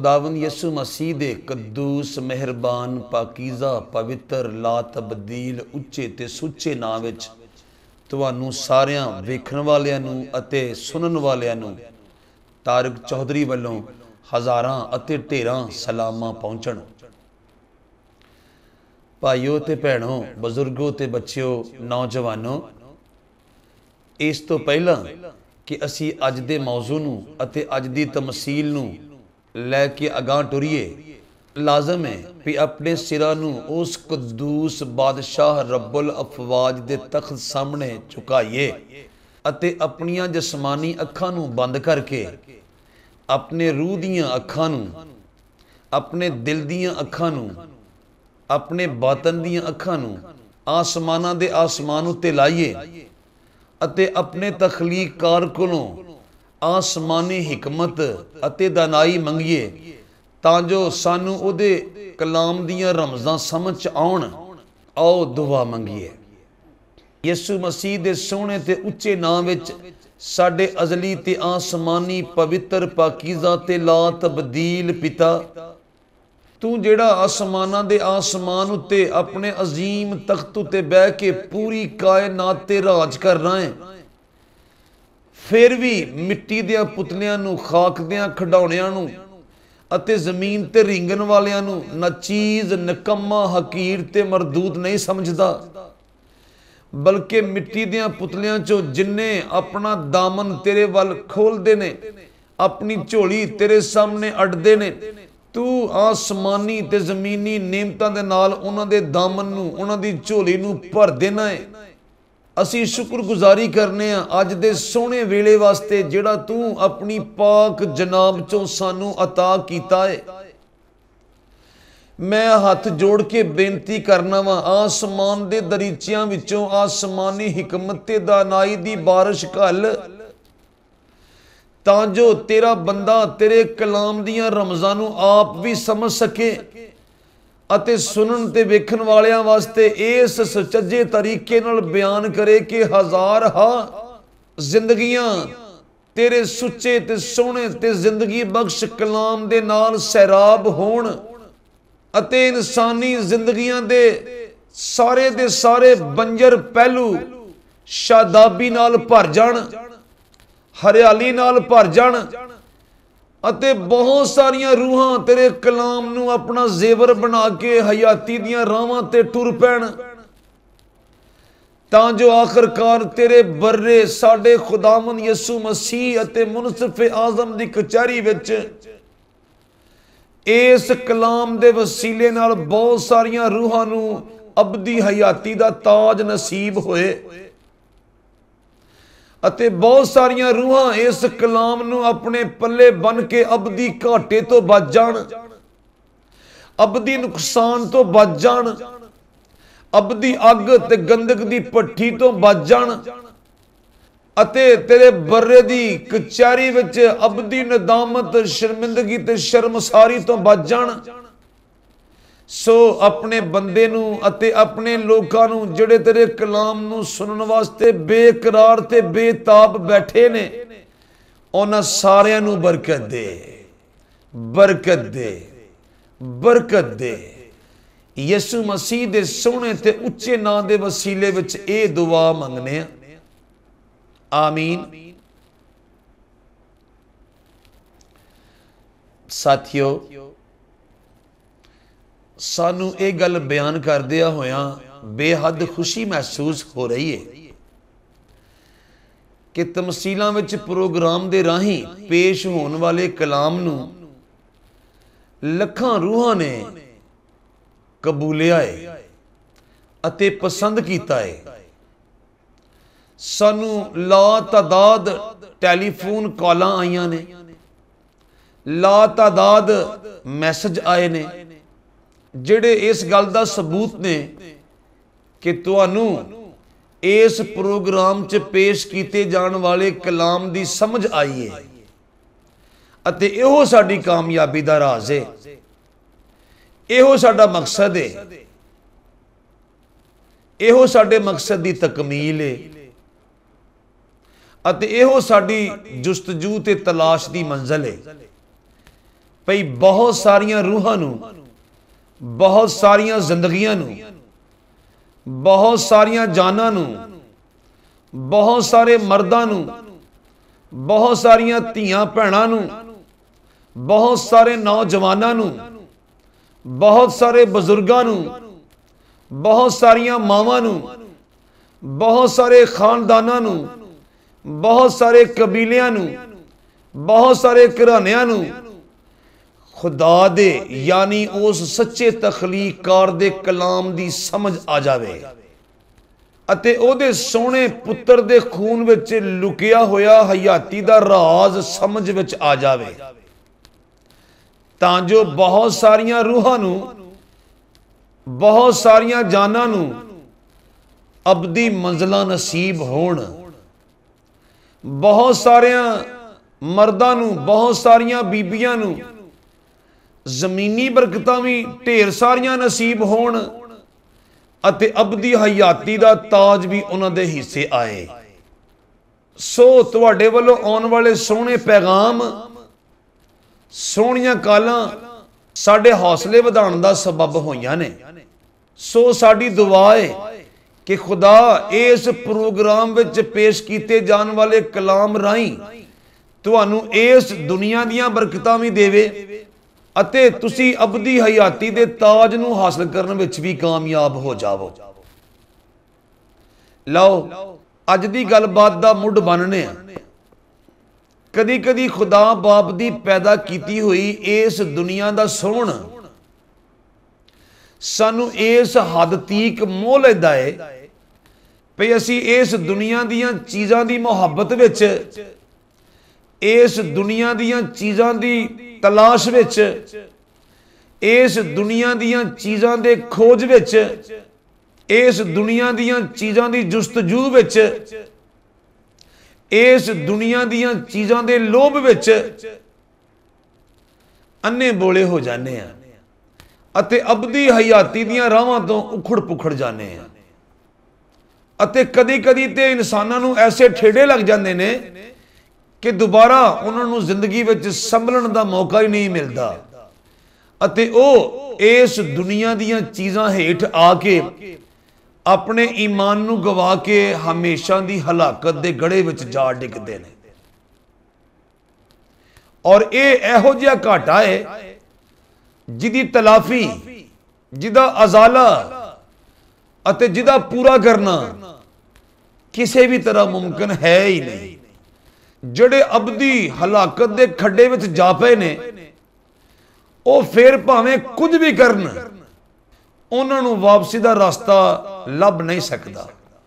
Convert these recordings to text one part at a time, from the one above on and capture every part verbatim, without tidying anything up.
खुदावंद यसु मसीह दे कद्दूस मेहरबान पाकीज़ा पवित्र ला तब्दील उच्चे ते सुच्चे नाम विच तुहानू सारियां वेखण वालियां नू अते सुनन वालियां नू तारक चौधरी वालों हज़ारां अते ढेरां सलामां पहुंचण। भाईओ ते भैणों, बजुर्गों ते बच्चिओ, नौजवानों, इस तो पहला कि असी अज दे मौजू नू अते अज दी तमसील नू लैके अगां टुरीए, लाजम है भी अपने सिरां नू उस कद्दूस बादशाह रब्बुल अफवाज दे तख्त सामने झुकाइए अते अपनियां जसमानी अखां नू बंद करके अपने रूह दियां अखां नू, अपने दिल दियां अखां नू, अपने बातन दियां अखां नू आसमानां दे आसमान उत्ते लाइए अते अपने तखलीकार कोलों आसमानी हिकमत अते दानाई मंगिए तां जो सानू उहदे कलाम दियां रमज़ां समझ आउण। आओ दुआ मंगिए। यसु मसीह दे सोहणे ते उच्चे नाम विच साडे अजली ते आसमानी पवित्र पाकीज़ा ते ला तब्दील पिता, तू जेड़ा आसमानां दे आसमान उत्ते अपने अजीम तख्त उत्ते बह के पूरी कायनात ते राज कर रहा है, फिर भी मिट्टी दियां पुतलियां नू, खाक दियां खिडौणियां नू अते जमीन ते रिंगन वालियां नू नाचीज, निकम्मा, हकीर ते मरदूत नहीं समझदा, बल्कि मिट्टी दियां पुतलियां चो जिन्ने अपना दामन तेरे वल खोलदे ने, अपनी झोली तेरे सामने अड्डदे ने, तू आसमानी ते जमीनी नेमतां दे नाल उन्हां दे दामन नू, उन्हां दी झोली नू भर देना है। असी शुक्रगुजारी करने अज दे सोहणे वेले वास्ते जेड़ा तू अपनी पाक जनाब चों सानू अता कीता है। मैं हाथ जोड़ के बेनती करना वा, आसमान दे दरीचियां विचों आसमानी हिकमत ते दानाई दी बारिश घल, तां जो तेरा बंदा तेरे कलाम दियां रमज़ां नू आप भी समझ सके अते सुनन ते वेखण वालियां वास्ते इस सचज्जे तरीके नाल बयान करे कि हजार हा जिंदगियां तेरे सुच्चे ते सोहणे ते जिंदगी बख्श कलाम दे नाल सैराब होण अते इंसानी जिंदगियां दे सारे दे सारे बंजर पहलू शादाबी नाल भर जाण, हरियाली नाल भर जाण अते बहुत सारियां रूहां तेरे कलाम नू अपना जेवर बना के हयाती दियां रावां ते टुर पैण, तां जो आखिरकार तेरे बर्रे साडे खुदावंद यसु मसीह अते मुनसिफ आजम दी कचहरी विच इस कलाम दे वसीले नाल बहुत सारियां रूहां नू अबदी हयाती दा ताज नसीब होए अते बहुत सारियां रूहां इस कलाम नू अपने पल्ले बन के अबदी घाटे तो बच जाण, अबदी नुकसान तो बच जाण, अबदी अग ते गंदक दी भट्ठी तो बच जाण अते तेरे बर्रे दी कचहरी विच अबदी नदामत, शर्मिंदगी ते शर्मसारी तो बच जाण। सो अपने बंदे नू अते अपने लोकां नू जेड़े तेरे कलाम नू सुनन वास्ते बेकरार ते बेताब बैठे ने, उन्हां सारियां नू बरकत दे, बरकत दे, बरकत दे। यसु मसीह दे सोहणे ते उच्चे नां दे वसीले विच ए दुआ मंगने आ, आमीन। साथियों, सानू ये गल बयान करदिया होया बेहद खुशी महसूस हो रही है कि तमसीलां विच प्रोग्राम दे राही पेश होने वाले कलाम नू लखां रूहां ने कबूलिया है अते पसंद कीता है। सानू ला तादाद टैलीफोन कॉलां आईयां ने, ला तादाद मैसेज आए ने जेड़े इस गल दा सबूत ने कि तुहानू इस प्रोग्राम च पेश किए जाने वाले कलाम दी समझ आई है अते इहो साडी कामयाबी दा राज है, इहो साडा मकसद है, इहो साडे मकसद दी तकमील है अते इहो साडी जुस्तजू ते तलाश दी मंजिल है ਭਈ ਬਹੁਤ ਸਾਰੀਆਂ ਰੂਹਾਂ ਨੂੰ, ਬਹੁਤ ਸਾਰੀਆਂ ਜ਼ਿੰਦਗੀਆਂ ਨੂੰ, ਬਹੁਤ ਸਾਰੀਆਂ ਜਾਨਾਂ ਨੂੰ, ਬਹੁਤ ਸਾਰੇ ਮਰਦਾਂ ਨੂੰ, ਬਹੁਤ ਸਾਰੀਆਂ ਧੀਆਂ ਭੈਣਾਂ ਨੂੰ, ਬਹੁਤ ਸਾਰੇ ਨੌਜਵਾਨਾਂ ਨੂੰ, ਬਹੁਤ ਸਾਰੇ ਬਜ਼ੁਰਗਾਂ ਨੂੰ, ਬਹੁਤ ਸਾਰੀਆਂ ਮਾਵਾਂ ਨੂੰ, ਬਹੁਤ ਸਾਰੇ ਖਾਨਦਾਨਾਂ ਨੂੰ, ਬਹੁਤ ਸਾਰੇ ਕਬੀਲਿਆਂ ਨੂੰ, ਬਹੁਤ ਸਾਰੇ ਘਰਾਣਿਆਂ ਨੂੰ खुदा दे यानी उस सच्चे तखलीकार दे कलाम दी समझ आ जावे अते ओदे सोहने पुत्र दे खून विच लुकिया होया हयाती दा राज समझ विच आ जावे तां जो बहुत सारियां रूहां नूं, बहुत सारियां जानां नूं अबदी मंजिलां नसीब होण। बहुत सारियां मर्दां नूं, बहुत सारियां बीबियां नूं जमीनी बरकतां भी ढेर सारियां नसीब होण अते अबदी हयाती दा ताज भी उन्हां दे हिस्से आए। सो तुहाडे वल्लों आउण वाले सोहणे पैगाम, सोहणियां कालां साडे हौसले वधाउण दा सबब होईयां ने। सो साडी दुआ है कि खुदा इस प्रोग्राम विच पेश कीते जाण वाले कलाम राहीं तुहानूं इस दुनिया दीयां बरकतां भी देवे अते तुसी अबदी हयाती दे ताज नूं हासिल करन विच भी कामयाब हो जावो। लो अज दी गलबात दा मुढ़ बनने कदी कदी खुदा बाप दी पैदा कीती हुई इस दुनिया दा सोहण सानू इस हद तक मोह लैंदा है भई असी इस दुनिया दीयां चीज़ां दी मुहब्बत विच, इस दुनिया दीयां चीज़ां दी तलाश विच, इस दुनिया दीयां चीज़ां दे खोज विच, इस दुनिया दीयां चीज़ां दी जुस्तजू विच, इस दुनिया दीयां चीज़ां दे लोभ विच अन्ने बोले हो जाने हैं अते अबदी हयाती दीयां राहां तो उखड़ पुखड़ जाने हैं अते कदी कदी ते इंसानां नूं ऐसे ठेडे लग जाते ने कि दोबारा उन्होंने जिंदगी में संभलन का मौका ही नहीं मिलता अते ओ इस दुनिया दीयां चीज़ां हेठ आके अपने ईमान नूं गवा के हमेशा दी हलाकत दे गड़े विच जा डिगदे ने। और ये इहो जिहा घाटा है जिहदी तलाफी, जिहदा अजाला अते जिहदा पूरा करना किसी भी तरह मुमकिन है ही नहीं। जड़े अबदी हलाकत दे खड्डे विच जा पे ने वो फिर भावें कुछ भी करन उन्हां नूं वापसी दा रास्ता लभ नहीं सकता।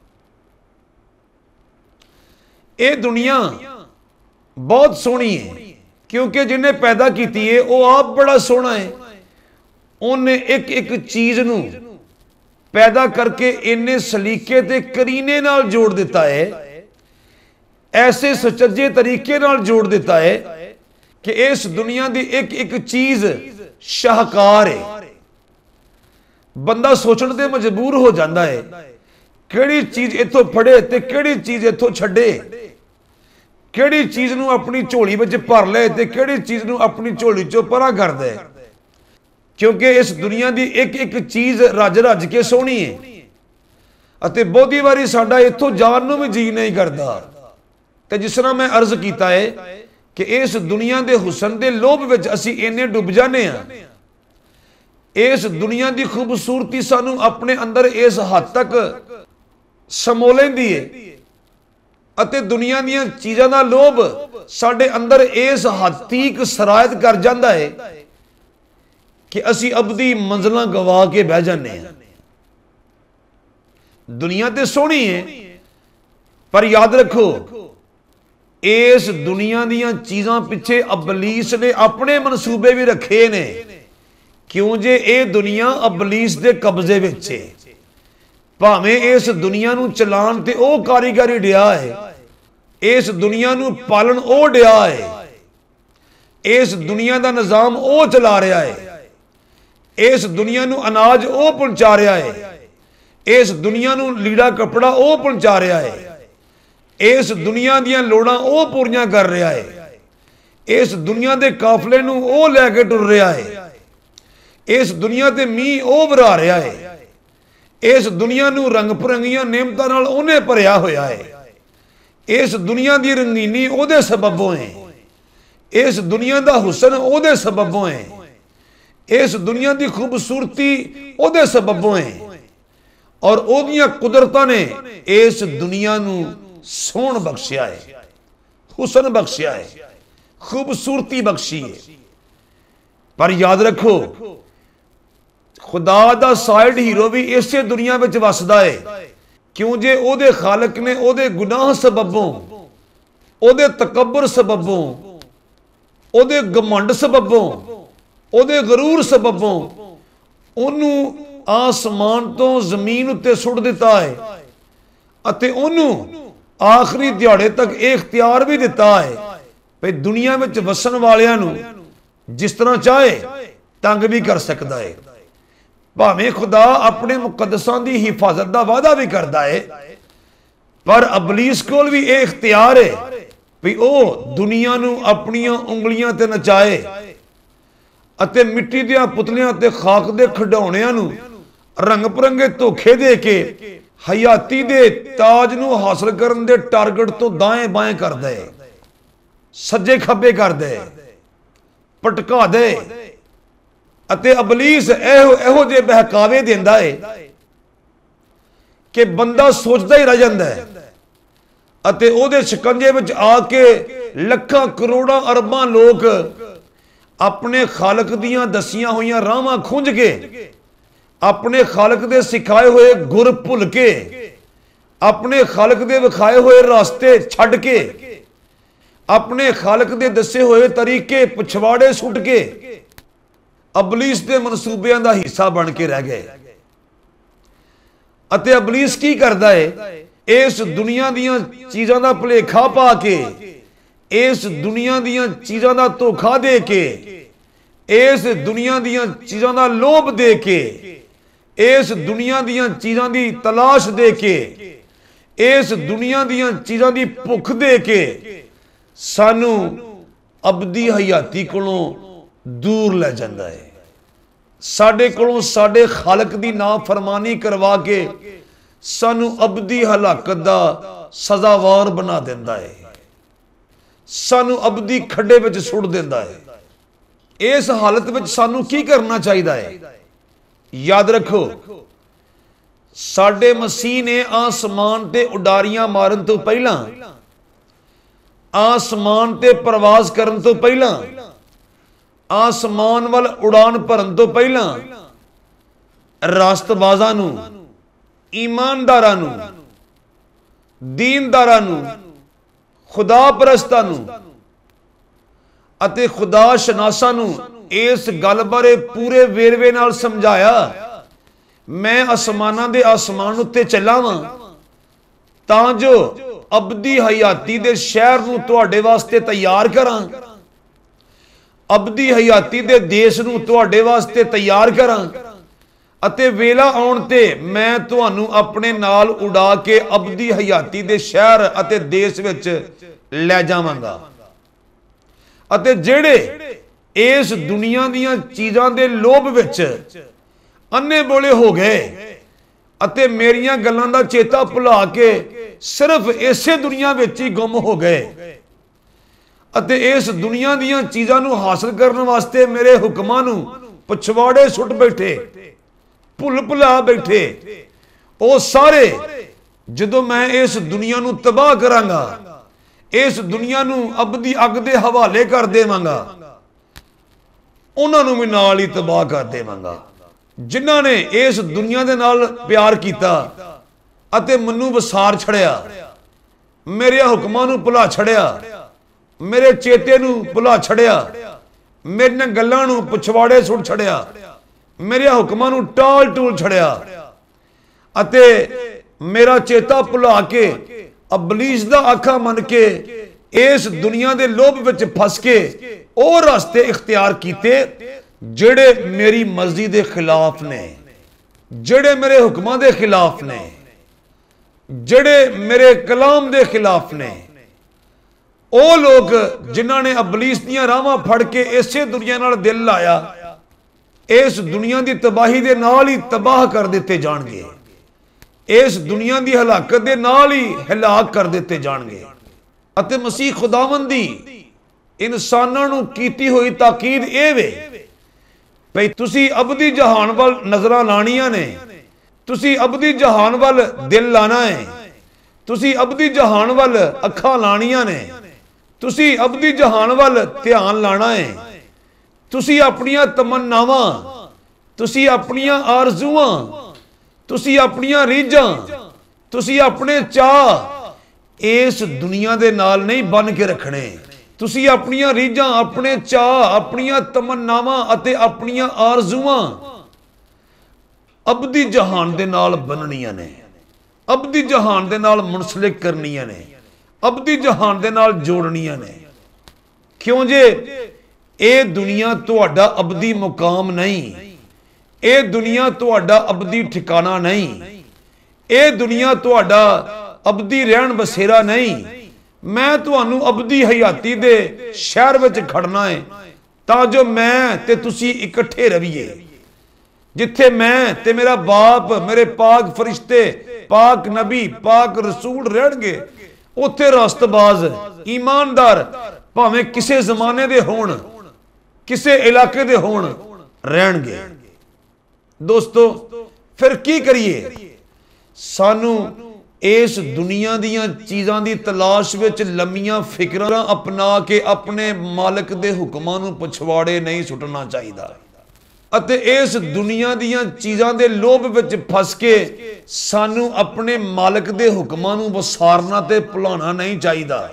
ये दुनिया बहुत सोहनी है क्योंकि जिन्हें पैदा की है वो आप बड़ा सोहना है। उन्हें एक एक चीज नूं पैदा करके इन्ने सलीके ते करीने नाल जोड़ दिता है, ऐसे सुचज्जे तरीके नाल जोड़ दिता है कि इस दुनिया की एक एक चीज शाहकार है। बंदा सोचने ते मजबूर हो जाता है किहड़ी चीज इथों फड़े ते किहड़ी चीज इथों छड्डे, किहड़ी चीज नूं अपनी झोली विच भर ले ते किहड़ी चीज नूं अपनी झोली चों परां कर दे। क्योंकि इस दुनिया की एक एक चीज रज रज के सोहनी है अते बहुती वारी साडा इथों जाण नूं भी जी नहीं करता। तो जिस तरह मैं अर्ज किया है कि इस दुनिया के हुसन के लोभ विच असी इन्ने डुब जाने हैं, इस दुनिया की खूबसूरती सानू अपने अंदर इस हद तक समो लैंदी है अते दुनिया दीयां चीज़ां दा लोभ साडे अंदर इस हद तक सरायत कर जाता है कि असी अबदी मंजिलां गवा के बह जाने हैं। दुनिया तो सोहनी है पर याद रखो इस दुनिया दीयां चीज़ां पिछे अबलीस ने अपने मनसूबे भी रखे ने। क्यों जे ये दुनिया अबलीस के कब्जे विच है। भावें इस दुनिया नूं चलाण ते ओ कारीगरी डिया है, इस दुनिया नूं पालन ओ डिया है, इस दुनिया का निजाम ओ चला रहा है, इस दुनिया नूं अनाज ओ पहुंचा रहा है, इस दुनिया नूं लीड़ा कपड़ा ओ पहुंचा रहा है, इस दुनिया दीयां लोड़ां ओ पूरियां कर रहा है, इस दुनिया के काफले नूं ओ लैके टुर रहा है, इस दुनिया ते मीह ओ वरा रहा है, इस दुनिया नूं रंग भरंगियां नेमतां नाल ओहने भरिया होया है, इस दुनिया की रंगीनी ओहदे सबबों है, इस दुनिया का हुसन ओहदे सबबों है, इस दुनिया की खूबसूरती ओहदे सबबों है, और ओहदियां कुदरतां ने इस दुनिया नूं सोहण बख्शिया है, हुसन बख्शिया है, खूबसूरती बख्शी है। पर याद रखो खुदा दा साइड हीरो भी इसे दुनिया में वसदा है, क्यों जे ओदे खालक ने ओदे गुनाह सबबों, ओदे तकब्बर सबबों, ओदे घमंड सबबों, ओदे गरूर सबबों ओनू आसमान तो जमीन उत्ते सुट दिता है, अते ओनू आखिरी दिहाड़े तक यह इख्तियार भी दिता है भाई दुनिया में वसन वालियां नू जिस तरह चाहे तंग भी कर सकता है। भावें खुदा अपने मुकदसां दी हिफाजत का वादा भी करता है, पर अबलीस कोल भी यह इख्तियार है भी ओ दुनिया नू अपनियां उंगलियां ते नचाए अते मिट्टी दियां पुतलियां ते खाक दे खिडौणियां नू रंग बिरंगे धोखे दे के हयाती दे ताज नू हासिल करन दे टारगेट तो दाएं बाएं कर दे, सज्जे खब्बे कर दे, पटका दे। अते अबलीस एहो एहो जे बहकावे देंदा है कि बंदा सोचता ही रह जाता है, अते ओदे शिकंजे विच आके लखां करोड़ां अरबां लोग अपने खालक दियां दसियां होइयां राहां खुंज के, अपने खालक दे सिखाए हुए गुर भुल के, अपने खालक दे विखाए हुए रास्ते छड़ के, अपने खालक दे दसे हुए तरीके पिछवाड़े सुट के अबलीस के मनसूबियां का हिस्सा बन के रह गए। अते अबलीस की करता है, इस दुनिया दियां चीज़ों का भुलेखा पा के, इस दुनिया दियां चीज़ों का धोखा दे के, इस दुनिया दियां चीज़ों का लोभ दे के, इस दुनिया दियां चीज़ों की तलाश दे के, इस दुनिया दियां चीज़ों की भुख दे के सानू अबदी हयाती कोलों दूर ले जाता है, साडे कोलों साडे खालक दी नाफरमानी करवा के सानू अबदी हलाकत दा सजावार बना देंदा है, सानू अबदी खड्डे विच सुट देंदा है। इस हालत विच सानू की करना चाहिए है? याद रखो साडे मसीह ने आसमान ते उडारियां मारन तो पहला, आसमान ते प्रवास करन तो पहला, आसमान वाल उड़ान भरन तो पहला रास्तबाज़ां नू, ईमानदारां नू, दीनदारां नू, खुदा परस्तां नू अते खुदा शनासां नू इस गल बारे पूरे वेरवे नाल समझाया। मैं आसमानां दे आसमान उत्ते चला वां तां जो अबदी हयाती दे शहर नू तुहाडे वास्ते तैयार करां, अबदी हयाती दे देश नू तुहाडे वास्ते तैयार करां, अते वेला आउण ते मैं तुहानू अपने नाल उड़ा के अबदी हयाती दे शहर अते देश विच लै जावांगा। अते जेड़े इस दुनिया दीयां चीज़ां दे लोभ विच अन्ने बोले हो गए अते मेरियां गल्लां दा चेता भुला के सिर्फ इसे दुनिया विच ही गुम हो गए अते इस दुनिया दीयां चीज़ां नू हासिल करने वास्ते मेरे हुक्मां नू पिछवाड़े सुट बैठे, भुल भुला बैठे, वो सारे जदों मैं इस दुनिया नू तबाह करांगा, इस दुनिया नू अबदी अग दे हवाले कर देवांगा, उन्हां नू भी नाल ही तबाह कर देवांगा। जिन्हां ने इस दुनिया दे नाल प्यार कीता अते मन्नू वसार छड़िया, मेरे हुक्मां नू भुला छड़िया, मेरे चेते नू भुला छड़िया, मेरियां गल्लां नू पिछवाड़े सुट छड़िया, मेरे हुक्मां नू टाल टूल छड़िया अते मेरा चेता भुला के अबलीस दा आखा मन के इस दुनिया दे लोभ विच फस के ओ रास्ते इख्तियार कीते जेड़े मेरी मर्जी दे खिलाफ ने, जेड़े मेरे हुक्मां दे खिलाफ ने, जेड़े मेरे कलाम दे खिलाफ ने, ਉਹ ਲੋਕ ਜਿਨ੍ਹਾਂ ਨੇ ਅਬਲੀਸ ਦੀਆਂ ਰਾਹਾਂ ਫੜ ਕੇ ਇਸੇ ਦੁਨੀਆ ਨਾਲ ਦਿਲ ਲਾਇਆ, ਇਸ ਦੁਨੀਆ ਦੀ ਤਬਾਹੀ ਦੇ ਨਾਲ ਹੀ ਤਬਾਹ ਕਰ ਦਿੱਤੇ ਜਾਣਗੇ, ਇਸ ਦੁਨੀਆ ਦੀ ਹਲਾਕਤ ਦੇ ਨਾਲ ਹੀ ਹਲਾਕ ਕਰ ਦਿੱਤੇ ਜਾਣਗੇ। ਅਤੇ ਮਸੀਹ ਖੁਦਾਵੰਦ ਦੀ ਇਨਸਾਨਾਂ ਨੂੰ ਕੀਤੀ ਹੋਈ ਤਾਕੀਦ ਇਹ ਵੇ ਭਈ ਤੁਸੀਂ ਅਬਦੀ ਜਹਾਨ ਵੱਲ ਨਜ਼ਰਾਂ ਲਾਣੀਆਂ ਨੇ, ਤੁਸੀਂ ਅਬਦੀ ਜਹਾਨ ਵੱਲ ਦਿਲ ਲਾਣਾ ਹੈ, ਤੁਸੀਂ ਅਬਦੀ ਜਹਾਨ ਵੱਲ ਅੱਖਾਂ ਲਾਣੀਆਂ ਨੇ, ਤੁਸੀਂ ਅਬਦੀ ਜਹਾਨ ਵੱਲ ਧਿਆਨ ਲਾਣਾ ਹੈ। ਤੁਸੀਂ ਆਪਣੀਆਂ ਤਮੰਨਾਵਾਂ, ਤੁਸੀਂ ਆਪਣੀਆਂ ਆਰਜ਼ੂਆਂ, ਤੁਸੀਂ ਆਪਣੀਆਂ ਰੀਝਾਂ, ਤੁਸੀਂ ਆਪਣੇ ਚਾਹ ਇਸ ਦੁਨੀਆ ਦੇ ਨਾਲ ਨਹੀਂ ਬੰਨ ਕੇ ਰੱਖਣੇ। ਤੁਸੀਂ ਆਪਣੀਆਂ ਰੀਝਾਂ, ਆਪਣੇ ਚਾਹ, ਆਪਣੀਆਂ ਤਮੰਨਾਵਾਂ ਅਤੇ ਆਪਣੀਆਂ ਆਰਜ਼ੂਆਂ ਅਬਦੀ ਜਹਾਨ ਦੇ ਨਾਲ ਬੰਨਣੀਆਂ ਨੇ, ਅਬਦੀ ਜਹਾਨ ਦੇ ਨਾਲ ਮੁਨਸਲਿਕ ਕਰਨੀਆਂ ਨੇ, ਅਬਦੀ ਜਹਾਨ ਦੇ ਨਾਲ ਜੋੜਨੀਆਂ ਨੇ। ਕਿਉਂ ਜੇ ਇਹ ਦੁਨੀਆ ਤੁਹਾਡਾ ਅਬਦੀ ਮੁਕਾਮ ਨਹੀਂ, ਇਹ ਦੁਨੀਆ ਤੁਹਾਡਾ ਅਬਦੀ ਠਿਕਾਣਾ ਨਹੀਂ, ਇਹ ਦੁਨੀਆ ਤੁਹਾਡਾ ਅਬਦੀ ਰਹਿਣ ਬਸੇਰਾ ਨਹੀਂ। ਮੈਂ ਤੁਹਾਨੂੰ ਅਬਦੀ ਹਯਾਤੀ ਦੇ ਸ਼ਹਿਰ ਵਿੱਚ ਖੜਨਾ ਹੈ ਤਾਂ ਜੋ ਮੈਂ ਤੇ ਤੁਸੀਂ ਇਕੱਠੇ ਰਹੀਏ, ਜਿੱਥੇ ਮੈਂ ਤੇ ਮੇਰਾ ਬਾਪ, ਮੇਰੇ ਪਾਕ ਫਰਿਸ਼ਤੇ, ਪਾਕ ਨਬੀ, ਪਾਕ ਰਸੂਲ ਰਹਿਣਗੇ। ਉੱਥੇ ਰਸਤਬਾਜ਼, ਈਮਾਨਦਾਰ ਭਾਵੇਂ ਕਿਸੇ ਜ਼ਮਾਨੇ ਦੇ ਹੋਣ, ਕਿਸੇ ਇਲਾਕੇ ਦੇ ਹੋਣ, ਰਹਿਣਗੇ। ਦੋਸਤੋ ਫਿਰ ਕੀ ਕਰੀਏ? ਸਾਨੂੰ ਇਸ ਦੁਨੀਆ ਦੀਆਂ ਚੀਜ਼ਾਂ ਦੀ ਤਲਾਸ਼ ਵਿੱਚ ਲੰਮੀਆਂ ਫਿਕਰਾਂ ਅਪਣਾ ਕੇ ਆਪਣੇ ਮਾਲਕ ਦੇ ਹੁਕਮਾਂ ਨੂੰ ਪਛਵਾੜੇ ਨਹੀਂ ਸੁੱਟਣਾ ਚਾਹੀਦਾ, ਅਤੇ ਇਸ ਦੁਨੀਆ ਦੀਆਂ ਚੀਜ਼ਾਂ ਦੇ ਲੋਭ ਵਿੱਚ ਫਸ ਕੇ ਸਾਨੂੰ ਆਪਣੇ ਮਾਲਕ ਦੇ ਹੁਕਮਾਂ ਨੂੰ ਵਸਾਰਨਾ ਤੇ ਭੁਲਾਉਣਾ ਨਹੀਂ ਚਾਹੀਦਾ।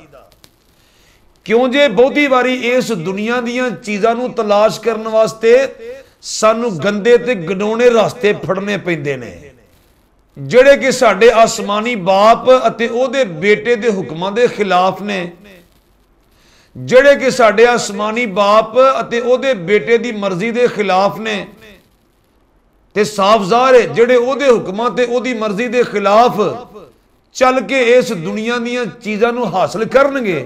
ਕਿਉਂ ਜੇ ਬਹੁਤੀ ਵਾਰੀ ਇਸ ਦੁਨੀਆ ਦੀਆਂ ਚੀਜ਼ਾਂ ਨੂੰ ਤਲਾਸ਼ ਕਰਨ ਵਾਸਤੇ ਸਾਨੂੰ ਗੰਦੇ ਤੇ ਗਡਾਉਣੇ ਰਸਤੇ ਫੜਨੇ ਪੈਂਦੇ ਨੇ, ਜਿਹੜੇ ਕਿ ਸਾਡੇ ਆਸਮਾਨੀ ਬਾਪ ਅਤੇ ਉਹਦੇ ਬੇਟੇ ਦੇ ਹੁਕਮਾਂ ਦੇ ਖਿਲਾਫ ਨੇ, ਜਿਹੜੇ ਕਿ ਸਾਡੇ ਆਸਮਾਨੀ ਬਾਪ ਅਤੇ ਉਹਦੇ ਬੇਟੇ ਦੀ ਮਰਜ਼ੀ ਦੇ ਖਿਲਾਫ ਨੇ। ਤੇ ਸਾਫ਼ ਜ਼ਾਹਰ ਹੈ ਜਿਹੜੇ ਉਹਦੇ ਹੁਕਮਾਂ ਤੇ ਉਹਦੀ ਮਰਜ਼ੀ ਦੇ ਖਿਲਾਫ ਚੱਲ ਕੇ ਇਸ ਦੁਨੀਆ ਦੀਆਂ ਚੀਜ਼ਾਂ ਨੂੰ ਹਾਸਲ ਕਰਨਗੇ,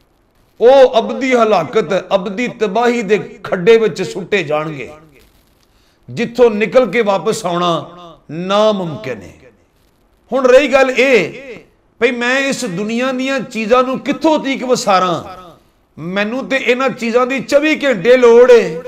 ਉਹ ਅਬਦੀ ਹਲਾਕਤ, ਅਬਦੀ ਤਬਾਹੀ ਦੇ ਖੱਡੇ ਵਿੱਚ ਸੁੱਟੇ ਜਾਣਗੇ, ਜਿੱਥੋਂ ਨਿਕਲ ਕੇ ਵਾਪਸ ਆਉਣਾ ਨਾਮੁਮਕਿਨ ਹੈ। ਹੁਣ ਰਹੀ ਗੱਲ ਇਹ ਭਈ ਮੈਂ ਇਸ ਦੁਨੀਆ ਦੀਆਂ ਚੀਜ਼ਾਂ ਨੂੰ ਕਿੱਥੋਂ ਤੀਕ ਵਸਾਰਾਂ? ਮੈਨੂੰ ਤੇ ਇਹਨਾਂ ਚੀਜ਼ਾਂ ਦੀ ਚੌਵੀ ਘੰਟੇ ਲੋੜ ਹੈ।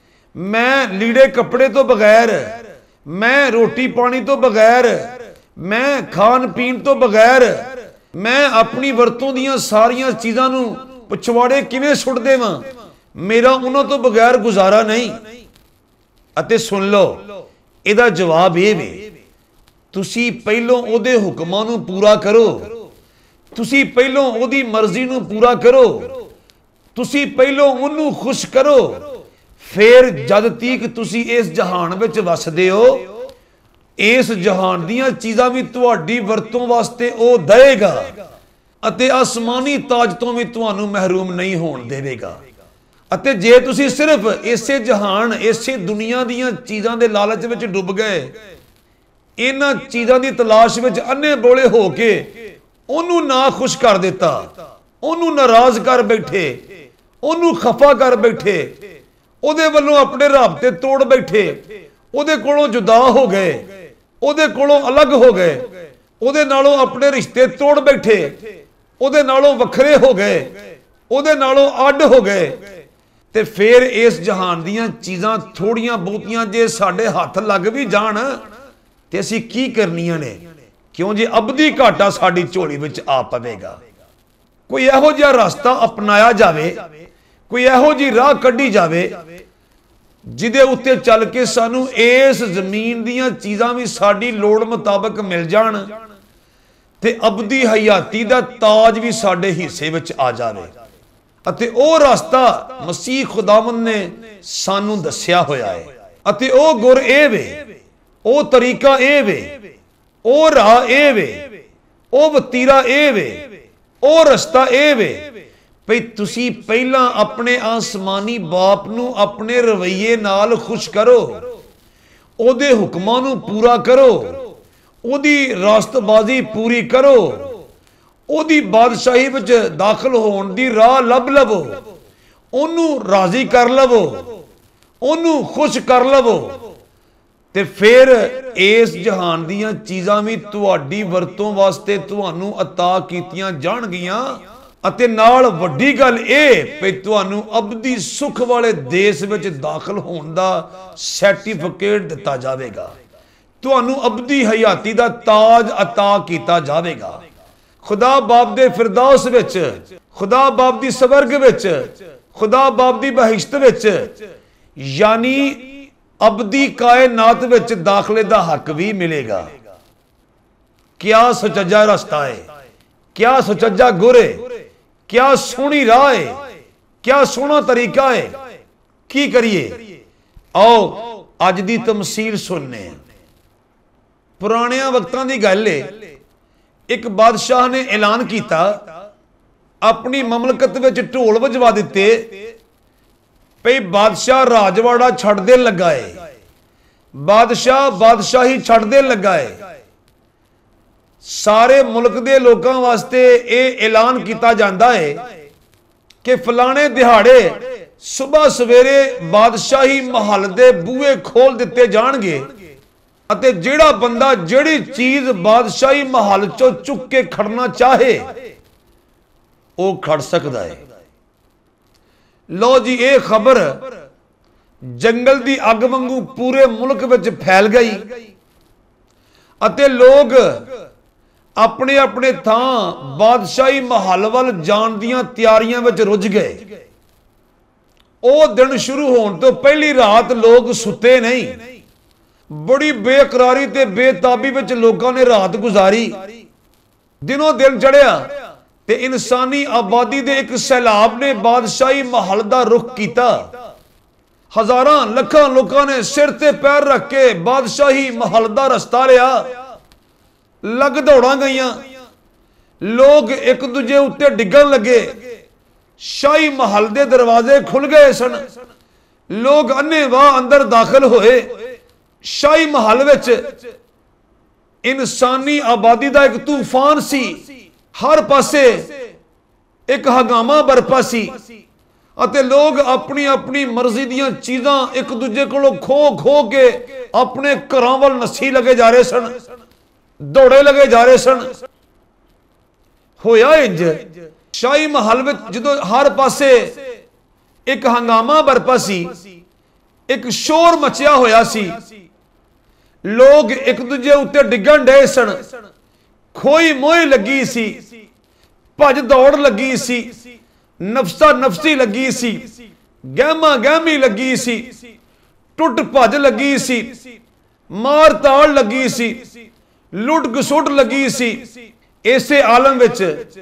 ਮੈਂ ਲੀੜੇ ਕੱਪੜੇ ਤੋਂ ਬਗੈਰ, ਮੈਂ ਰੋਟੀ ਪਾਣੀ ਤੋਂ ਬਗੈਰ, ਮੈਂ ਖਾਣ ਪੀਣ ਤੋਂ ਬਗੈਰ, ਮੈਂ ਆਪਣੀ ਵਰਤੋਂ ਦੀਆਂ ਸਾਰੀਆਂ ਚੀਜ਼ਾਂ ਨੂੰ ਪਛਵਾੜੇ ਕਿਵੇਂ ਸੁੱਟ ਦੇਵਾਂ? ਮੇਰਾ ਉਹਨਾਂ ਤੋਂ ਬਗੈਰ ਗੁਜ਼ਾਰਾ ਨਹੀਂ। ਅਤੇ ਸੁਣ ਲਓ, ਇਹਦਾ ਜਵਾਬ ਇਹ ਵੇ, ਤੁਸੀਂ ਪਹਿਲੋਂ ਉਹਦੇ ਹੁਕਮਾਂ ਨੂੰ ਪੂਰਾ ਕਰੋ, ਤੁਸੀਂ ਪਹਿਲੋਂ ਉਹਦੀ ਮਰਜ਼ੀ ਨੂੰ ਪੂਰਾ ਕਰੋ, ਤੁਸੀਂ ਪਹਿਲੋਂ ਉਹਨੂੰ ਖੁਸ਼ ਕਰੋ। ਫਿਰ ਜਦ ਤੀਕ ਤੁਸੀਂ ਇਸ ਜਹਾਨ ਵਿੱਚ ਵਸਦੇ ਹੋ, ਇਸ ਜਹਾਨ ਦੀਆਂ ਚੀਜ਼ਾਂ ਵੀ ਤੁਹਾਡੀ ਵਰਤੋਂ ਵਾਸਤੇ ਉਹ ਦੇਵੇਗਾ ਅਤੇ ਆਸਮਾਨੀ ਤਾਜ ਤੋਂ ਵੀ ਤੁਹਾਨੂੰ ਮਹਿਰੂਮ ਨਹੀਂ ਹੋਣ ਦੇਵੇਗਾ। ਅਤੇ ਜੇ ਤੁਸੀਂ ਸਿਰਫ ਇਸੇ ਜਹਾਨ, ਇਸੇ ਦੁਨੀਆ ਦੀਆਂ ਚੀਜ਼ਾਂ ਦੇ ਲਾਲਚ ਵਿੱਚ ਡੁੱਬ ਗਏ, ਇਹਨਾਂ ਚੀਜ਼ਾਂ ਦੀ ਤਲਾਸ਼ ਵਿੱਚ ਅੰਨੇ ਬੋਲੇ ਹੋ ਕੇ ਉਹਨੂੰ ਨਾ ਖੁਸ਼ ਕਰ ਦਿੱਤਾ, ਉਹਨੂੰ ਨਾਰਾਜ਼ ਕਰ ਬੈਠੇ, ਉਹਨੂੰ ਖਫਾ ਕਰ ਬੈਠੇ, ਉਹਦੇ ਵੱਲੋਂ ਆਪਣੇ ਰਾਬਤੇ ਤੋੜ ਬੈਠੇ, ਉਹਦੇ ਕੋਲੋਂ ਜੁਦਾ ਹੋ ਗਏ, ਉਹਦੇ ਕੋਲੋਂ ਅਲੱਗ ਹੋ ਗਏ, ਉਹਦੇ ਨਾਲੋਂ ਆਪਣੇ ਰਿਸ਼ਤੇ ਤੋੜ ਬੈਠੇ, ਉਹਦੇ ਨਾਲੋਂ ਵੱਖਰੇ ਹੋ ਗਏ, ਉਹਦੇ ਨਾਲੋਂ ਅੱਡ ਹੋ ਗਏ, ਤੇ ਫਿਰ ਇਸ ਜਹਾਨ ਦੀਆਂ ਚੀਜ਼ਾਂ ਥੋੜੀਆਂ ਬਹੁਤੀਆਂ ਜੇ ਸਾਡੇ ਹੱਥ ਲੱਗ ਵੀ ਜਾਣ ਤੇ ਅਸੀਂ ਕੀ ਕਰਨੀਆਂ ਨੇ? ਕਿਉਂ ਜੇ ਅਬਦੀ ਘਾਟਾ ਸਾਡੀ ਝੋਲੀ ਵਿੱਚ ਆ ਪਵੇਗਾ। ਕੋਈ ਇਹੋ ਜਿਹਾ ਰਸਤਾ ਅਪਣਾਇਆ ਜਾਵੇ, ਕੋਈ ਇਹੋ ਜਿਹੀ ਰਾਹ ਕੱਢੀ ਜਾਵੇ ਜਿਹਦੇ ਉੱਤੇ ਚੱਲ ਕੇ ਸਾਨੂੰ ਇਸ ਜ਼ਮੀਨ ਦੀਆਂ ਚੀਜ਼ਾਂ ਵੀ ਸਾਡੀ ਲੋੜ ਮੁਤਾਬਕ ਮਿਲ ਜਾਣ ਤੇ ਅਬਦੀ ਹਯਾਤੀ ਦਾ ਤਾਜ ਵੀ ਸਾਡੇ ਹਿੱਸੇ ਵਿੱਚ ਆ ਜਾਵੇ। ਅਤੇ ਉਹ ਰਸਤਾ ਮਸੀਹ ਖੁਦਾਵੰਦ ਨੇ ਸਾਨੂੰ ਦੱਸਿਆ ਹੋਇਆ ਹੈ, ਅਤੇ ਉਹ ਗੁਰ ਇਹ ਵੇ, ਉਹ ਤਰੀਕਾ ਇਹ ਵੇ, ਉਹ ਰਾਹ ਇਹ ਵੇ, ਉਹ ਵਤੀਰਾ ਇਹ ਵੇ, ਉਹ ਰਸਤਾ ਇਹ ਵੇ ਭਈ ਤੁਸੀਂ ਪਹਿਲਾਂ ਆਪਣੇ ਆਸਮਾਨੀ ਬਾਪ ਨੂੰ ਆਪਣੇ ਰਵੱਈਏ ਨਾਲ ਖੁਸ਼ ਕਰੋ, ਉਹਦੇ ਹੁਕਮਾਂ ਨੂੰ ਪੂਰਾ ਕਰੋ, ਉਹਦੀ ਰਾਸਤਬਾਜ਼ੀ ਪੂਰੀ ਕਰੋ, ਉਹਦੀ ਬਾਦਸ਼ਾਹੀ ਵਿੱਚ ਦਾਖਲ ਹੋਣ ਦੀ ਰਾਹ ਲੱਭ ਲਵੋ, ਉਹਨੂੰ ਰਾਜ਼ੀ ਕਰ ਲਵੋ, ਉਹਨੂੰ ਖੁਸ਼ ਕਰ ਲਵੋ, ਤੇ ਫਿਰ ਇਸ ਜਹਾਨ ਦੀਆਂ ਚੀਜ਼ਾਂ ਵੀ ਤੁਹਾਡੀ ਵਰਤੋਂ ਵਾਸਤੇ ਤੁਹਾਨੂੰ ਅਤਾ ਕੀਤੀਆਂ ਜਾਣਗੀਆਂ। ਅਤੇ ਨਾਲ ਵੱਡੀ ਗੱਲ ਇਹ ਕਿ ਤੁਹਾਨੂੰ ਅਬਦੀ ਸੁਖ ਵਾਲੇ ਦੇਸ਼ ਵਿੱਚ ਦਾਖਲ ਹੋਣ ਦਾ ਸਰਟੀਫਿਕੇਟ ਦਿੱਤਾ ਜਾਵੇਗਾ, ਤੁਹਾਨੂੰ ਅਬਦੀ ਹਯਾਤੀ ਦਾ ਤਾਜ ਅਤਾ ਕੀਤਾ ਜਾਵੇਗਾ। ਖੁਦਾ ਬਾਪ ਦੇ ਫਿਰਦੌਸ ਵਿੱਚ, ਖੁਦਾ ਬਾਪ ਦੀ ਸਵਰਗ ਵਿੱਚ, ਖੁਦਾ ਬਾਪ ਦੀ ਬਹਿਸ਼ਤ ਵਿੱਚ, ਯਾਨੀ ਅਬਦੀ ਕਾਇਨਾਤ ਵਿੱਚ ਦਾਖਲੇ ਦਾ ਹੱਕ ਵੀ ਮਿਲੇਗਾ। ਕਿਆ ਸੁਚੱਜਾ ਰਸਤਾ ਹੈ, ਕਿਆ ਸੁਚੱਜਾ ਗੁਰ ਹੈ, ਕਿਆ ਸੋਹਣੀ ਰਾਹ ਹੈ, ਕਿਆ ਸੋਹਣਾ ਤਰੀਕਾ ਹੈ। ਕੀ ਕਰੀਏ? ਆਓ ਅੱਜ ਦੀ ਤਮਸੀਲ ਸੁਣਨੇ। ਪੁਰਾਣਿਆਂ ਵਕਤਾਂ ਦੀ ਗੱਲ ਹੈ, ਇੱਕ ਬਾਦਸ਼ਾਹ ਨੇ ਐਲਾਨ ਕੀਤਾ, ਆਪਣੀ ਮਮਲਕਤ ਵਿੱਚ ਢੋਲ ਵਜਵਾ ਦਿੱਤੇ ਭਈ ਬਾਦਸ਼ਾਹ ਰਾਜਵਾੜਾ ਛੱਡ ਦੇਣ ਲੱਗਾ ਹੈ, ਬਾਦਸ਼ਾਹ ਬਾਦਸ਼ਾਹੀ ਛੱਡ ਦੇਣ ਲੱਗਾ ਹੈ। ਸਾਰੇ ਮੁਲਕ ਦੇ ਲੋਕਾਂ ਵਾਸਤੇ ਇਹ ਐਲਾਨ ਕੀਤਾ ਜਾਂਦਾ ਹੈ ਕਿ ਫਲਾਣੇ ਦਿਹਾੜੇ ਸਵੇਰ ਸਵੇਰੇ ਬਾਦਸ਼ਾਹੀ ਮਹੱਲ ਦੇ ਬੂਹੇ ਖੋਲ ਦਿੱਤੇ ਜਾਣਗੇ ਅਤੇ ਜਿਹੜਾ ਬੰਦਾ ਜਿਹੜੀ ਚੀਜ਼ ਬਾਦਸ਼ਾਹੀ ਮਹੱਲ ਚੋਂ ਚੁੱਕ ਕੇ ਖੜਨਾ ਚਾਹੇ ਉਹ ਖੜ ਸਕਦਾ ਹੈ। ਲੋ ਜੀ, ਇਹ ਖਬਰ ਜੰਗਲ ਦੀ ਅੱਗ ਵਾਂਗੂ ਪੂਰੇ ਮੁਲਕ ਵਿੱਚ ਫੈਲ ਗਈ ਅਤੇ ਲੋਕ ਆਪਣੇ ਆਪਣੇ ਥਾਂ ਬਾਦਸ਼ਾਹੀ ਮਹੱਲ ਵੱਲ ਜਾਣ ਦੀਆਂ ਤਿਆਰੀਆਂ ਵਿੱਚ ਰੁੱਝ ਗਏ। ਉਹ ਦਿਨ ਸ਼ੁਰੂ ਹੋਣ ਤੋਂ ਪਹਿਲੀ ਰਾਤ ਲੋਕ ਸੁੱਤੇ ਨਹੀਂ, ਬੜੀ ਬੇਕਰਾਰੀ ਤੇ ਬੇਤਾਬੀ ਵਿੱਚ ਲੋਕਾਂ ਨੇ ਰਾਤ ਗੁਜ਼ਾਰੀ। ਦਿਨੋਂ ਦਿਨ ਚੜਿਆ ਤੇ ਇਨਸਾਨੀ ਆਬਾਦੀ ਦੇ ਇੱਕ ਸੈਲਾਬ ਨੇ ਬਾਦਸ਼ਾਹੀ ਮਹੱਲ ਦਾ ਰੁਖ ਕੀਤਾ। ਹਜ਼ਾਰਾਂ ਲੱਖਾਂ ਲੋਕਾਂ ਨੇ ਸਿਰ ਤੇ ਪੈਰ ਰੱਖ ਕੇ ਬਾਦਸ਼ਾਹੀ ਮਹੱਲ ਦਾ ਰਸਤਾ ਲਿਆ। ਲੱਗ ਦੌੜਾਂ ਗਈਆਂ, ਲੋਕ ਇੱਕ ਦੂਜੇ ਉੱਤੇ ਡਿੱਗਣ ਲੱਗੇ। ਸ਼ਾਹੀ ਮਹੱਲ ਦੇ ਦਰਵਾਜ਼ੇ ਖੁੱਲ ਗਏ ਸਨ, ਲੋਕ ਅੰਨ੍ਹੇਵਾਹ ਅੰਦਰ ਦਾਖਲ ਹੋਏ। ਸ਼ਾਹੀ ਮਹੱਲ ਵਿੱਚ ਇਨਸਾਨੀ ਆਬਾਦੀ ਦਾ ਇੱਕ ਤੂਫਾਨ ਸੀ, ਹਰ ਪਾਸੇ ਇੱਕ ਹੰਗਾਮਾ ਬਰਪਾ ਸੀ ਅਤੇ ਲੋਕ ਆਪਣੀ ਆਪਣੀ ਮਰਜ਼ੀ ਦੀਆਂ ਚੀਜ਼ਾਂ ਇੱਕ ਦੂਜੇ ਕੋਲੋਂ ਖੋ ਖੋ ਕੇ ਆਪਣੇ ਘਰਾਂ ਵੱਲ ਨੱਸੀ ਲਗੇ ਜਾ ਰਹੇ ਸਨ, ਦੌੜੇ ਲਗੇ ਜਾ ਰਹੇ ਸਨ। ਹੋਇਆ ਇੰਜ, ਸ਼ਾਹੀ ਮਹੱਲ ਵਿੱਚ ਜਦੋਂ ਹਰ ਪਾਸੇ ਇੱਕ ਹੰਗਾਮਾ ਬਰਪਾ ਸੀ, ਇੱਕ ਸ਼ੋਰ ਮਚਿਆ ਹੋਇਆ ਸੀ, ਲੋਕ ਇੱਕ ਦੂਜੇ ਉੱਤੇ ਡਿੱਗਣ ਡਏ ਸਨ, ਖੋਈ ਮੋਈ ਲੱਗੀ ਸੀ, ਭੱਜ ਦੌੜ ਲੱਗੀ ਸੀ, ਨਫਸਾ ਨਫਸੀ ਲੱਗੀ ਸੀ, ਗਹਿਮਾ ਗਹਿਮੀ ਲੱਗੀ ਸੀ, ਟੁੱਟ ਭੱਜ ਲੱਗੀ ਸੀ, ਮਾਰ ਤਾੜ ਲੱਗੀ ਸੀ, ਲੁੱਟ ਘਸੁੱਟ ਲੱਗੀ ਸੀ। ਇਸੇ ਆਲਮ ਵਿੱਚ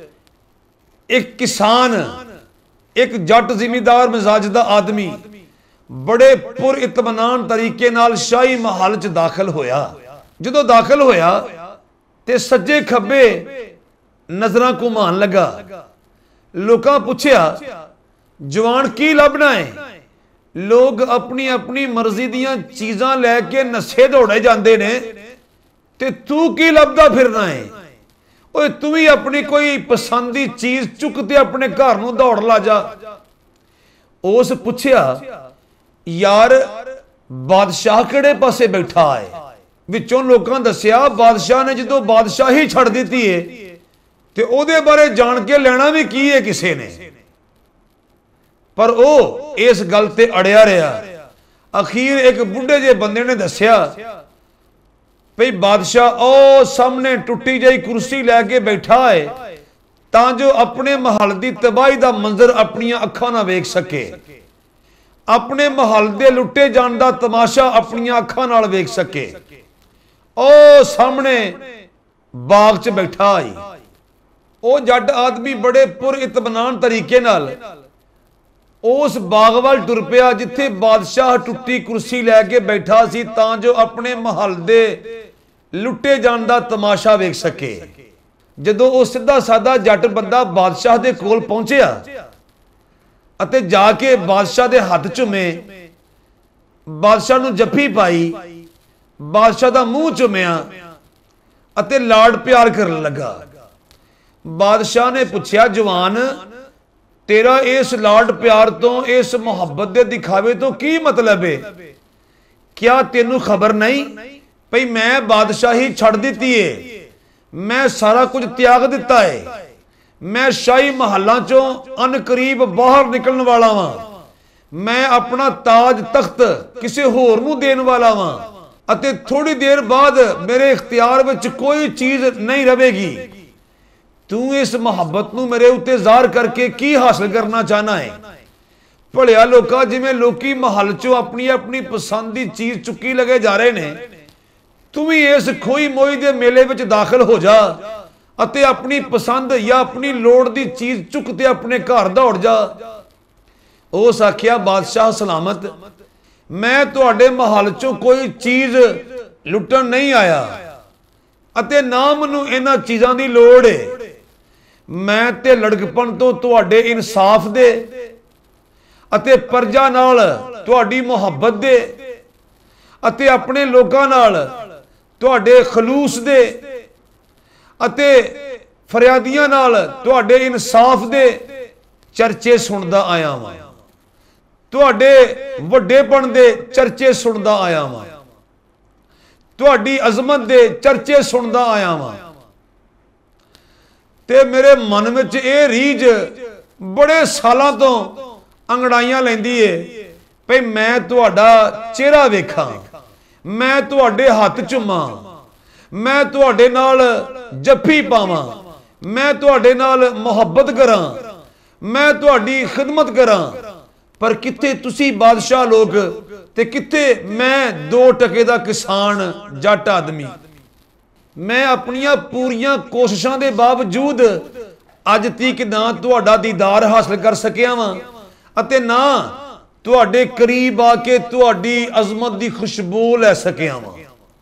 ਇੱਕ ਕਿਸਾਨ, ਇੱਕ ਜੱਟ ਜ਼ਿਮੀਂਦਾਰ ਮਿਜ਼ਾਜ ਦਾ ਆਦਮੀ ਬੜੇ ਪੁਰ ਇਤਮਾਨਾਨ ਤਰੀਕੇ ਨਾਲ ਸ਼ਾਹੀ ਮਹੱਲ ਚ ਦਾਖਲ ਹੋਇਆ। ਜਦੋਂ ਦਾਖਲ ਹੋਇਆ ਤੇ ਸੱਜੇ ਖੱਬੇ ਨਜ਼ਰਾਂ ਘੁਮਾਉਣ ਲੱਗਾ। ਲੋਕਾਂ ਪੁੱਛਿਆ, ਜਵਾਨ ਕੀ ਲੱਭਣਾ ਹੈ? ਲੋਕ ਆਪਣੀ ਆਪਣੀ ਮਰਜ਼ੀ ਦੀਆਂ ਚੀਜ਼ਾਂ ਲੈ ਕੇ ਨੱਸੇ ਦੌੜੇ ਜਾਂਦੇ ਨੇ ਤੇ ਤੂੰ ਕੀ ਲੱਭਦਾ ਫਿਰਨਾ ਹੈ? ਓਏ ਤੂੰ ਵੀ ਆਪਣੀ ਕੋਈ ਪਸੰਦ ਦੀ ਚੀਜ਼ ਚੁੱਕ ਤੇ ਆਪਣੇ ਘਰ ਨੂੰ ਦੌੜ ਲਾ ਜਾ। ਉਸ ਪੁੱਛਿਆ, ਯਾਰ ਬਾਦਸ਼ਾਹ ਕਿਹੜੇ ਪਾਸੇ ਬੈਠਾ ਹੈ? ਵਿੱਚੋਂ ਲੋਕਾਂ ਦੱਸਿਆ, ਬਾਦਸ਼ਾਹ ਨੇ ਜਦੋਂ ਬਾਦਸ਼ਾਹੀ ਛੱਡ ਦਿੱਤੀ ਹੈ ਤੇ ਉਹਦੇ ਬਾਰੇ ਜਾਣ ਕੇ ਲੈਣਾ ਵੀ ਕੀ ਹੈ ਕਿਸੇ ਨੇ। ਪਰ ਉਹ ਇਸ ਗੱਲ ਤੇ ਅੜਿਆ ਰਿਹਾ। ਅਖੀਰ ਇੱਕ ਬੁੱਢੇ ਜਿਹੇ ਬੰਦੇ ਨੇ ਦੱਸਿਆ ਭਈ ਬਾਦਸ਼ਾਹ ਉਹ ਸਾਹਮਣੇ ਟੁੱਟੀ ਜਿਹੀ ਕੁਰਸੀ ਲੈ ਕੇ ਬੈਠਾ ਹੈ ਤਾਂ ਜੋ ਆਪਣੇ ਮਹੱਲ ਦੀ ਤਬਾਹੀ ਦਾ ਮੰਜ਼ਰ ਆਪਣੀਆਂ ਅੱਖਾਂ ਨਾਲ ਵੇਖ ਸਕੇ, ਆਪਣੇ ਮਹੱਲ ਦੇ ਲੁੱਟੇ ਜਾਣ ਦਾ ਤਮਾਸ਼ਾ ਆਪਣੀਆਂ ਅੱਖਾਂ ਨਾਲ ਵੇਖ ਸਕੇ। ਉਹ ਸਾਹਮਣੇ ਬਾਗ 'ਚ ਬੈਠਾ ਹੈ। ਉਹ ਜੱਟ ਆਦਮੀ ਬੜੇ ਪੁਰ ਇਤਮਾਨਾਨ ਤਰੀਕੇ ਨਾਲ ਉਸ ਬਾਗ ਵੱਲ ਟੁਰ ਪਿਆ ਜਿੱਥੇ ਬਾਦਸ਼ਾਹ ਟੁੱਟੀ ਕੁਰਸੀ ਲੈ ਕੇ ਬੈਠਾ ਸੀ ਤਾਂ ਜੋ ਆਪਣੇ ਮਹੱਲ ਦੇ ਲੁੱਟੇ ਜਾਣ ਦਾ ਤਮਾਸ਼ਾ ਵੇਖ ਸਕੇ। ਜਦੋਂ ਉਹ ਸਿੱਧਾ ਸਾਦਾ ਜੱਟ ਬੰਦਾ ਬਾਦਸ਼ਾਹ ਦੇ ਕੋਲ ਪਹੁੰਚਿਆ ਅਤੇ ਜਾ ਕੇ ਬਾਦਸ਼ਾਹ ਦੇ ਹੱਥ ਚੁੰਮੇ, ਬਾਦਸ਼ਾਹ ਨੂੰ ਜੱਫੀ ਪਾਈ, ਬਾਦਸ਼ਾਹ ਦਾ ਮੂੰਹ ਚੁੰਮਿਆ ਅਤੇ ਲਾਡ ਪਿਆਰ ਕਰਨ ਲੱਗਾ। बादशाह ने पूछया, जवान तेरा इस लाड प्यार तो इस मुहब्बत दे दिखावे तो की मतलब है? क्या तेनू खबर नहीं भई मैं बादशाही छड़ दी है, मैं सारा कुछ त्याग दिता है, मैं शाही महलों चों अनकरीब बाहर निकलने वाला वां, मैं अपना ताज तख्त किसी होर नूं देण वाला वां अते थोड़ी देर बाद मेरे इख्तियार विच कोई चीज नहीं रहेगी। तू इस मुहब्बत नूं मेरे उत्ते ज़ाहिर करके की हासिल करना चाहना है? भलिया लोका जिवें लोकी महल चों अपनी अपनी पसंद की चीज चुकी लगे जा रहे ने, तू भी इस खोई मोई दे मेले विच दाखिल हो जा अते अपनी पसंद या अपनी लोड़ दी चीज चुकते अपने घर दौड़ जा। उस आखिया, बादशाह सलामत, मैं तुहाडे महल चों कोई चीज लुटन नहीं आया अते ना मैनूं इन्हां चीज़ां दी लोड़ है। मैं ते लड़कपन तो तुहाडे इंसाफ दे अते प्रजा नाल तुहाडी मुहब्बत दे अते अपने लोकां नाल तुहाडे खलूस दे अते फरियादियां नाल तुहाडे इंसाफ दे चर्चे सुनदा आया वां, तुहाडे वड्डेपन दे चर्चे सुनदा आया वां, तुहाडी अजमत दे चर्चे सुनदा आया वां। ते मेरे मन में यह रीझ बड़े सालों तो अंगड़ाइयां लैंदी है भई मैं तुहाडा चेहरा वेखां, मैं तुहाडे हथ चुमा, मैं तुहाडे नाल जफ्फी पावां, मैं तुहाडे नाल मुहब्बत करां, मैं तुहाडी खिदमत करां। पर कित्थे तुसी बादशाह लोग ते कित्थे मैं दो टके दा किसान जट आदमी। मैं अपनियां पूरियां कोशिशां दे बावजूद अज तक ना तुहाडा दीदार हासिल कर सकिया वां अते ना तुहाडे करीब आके तुहाडी अजमत दी खुशबू लै सकिया वां।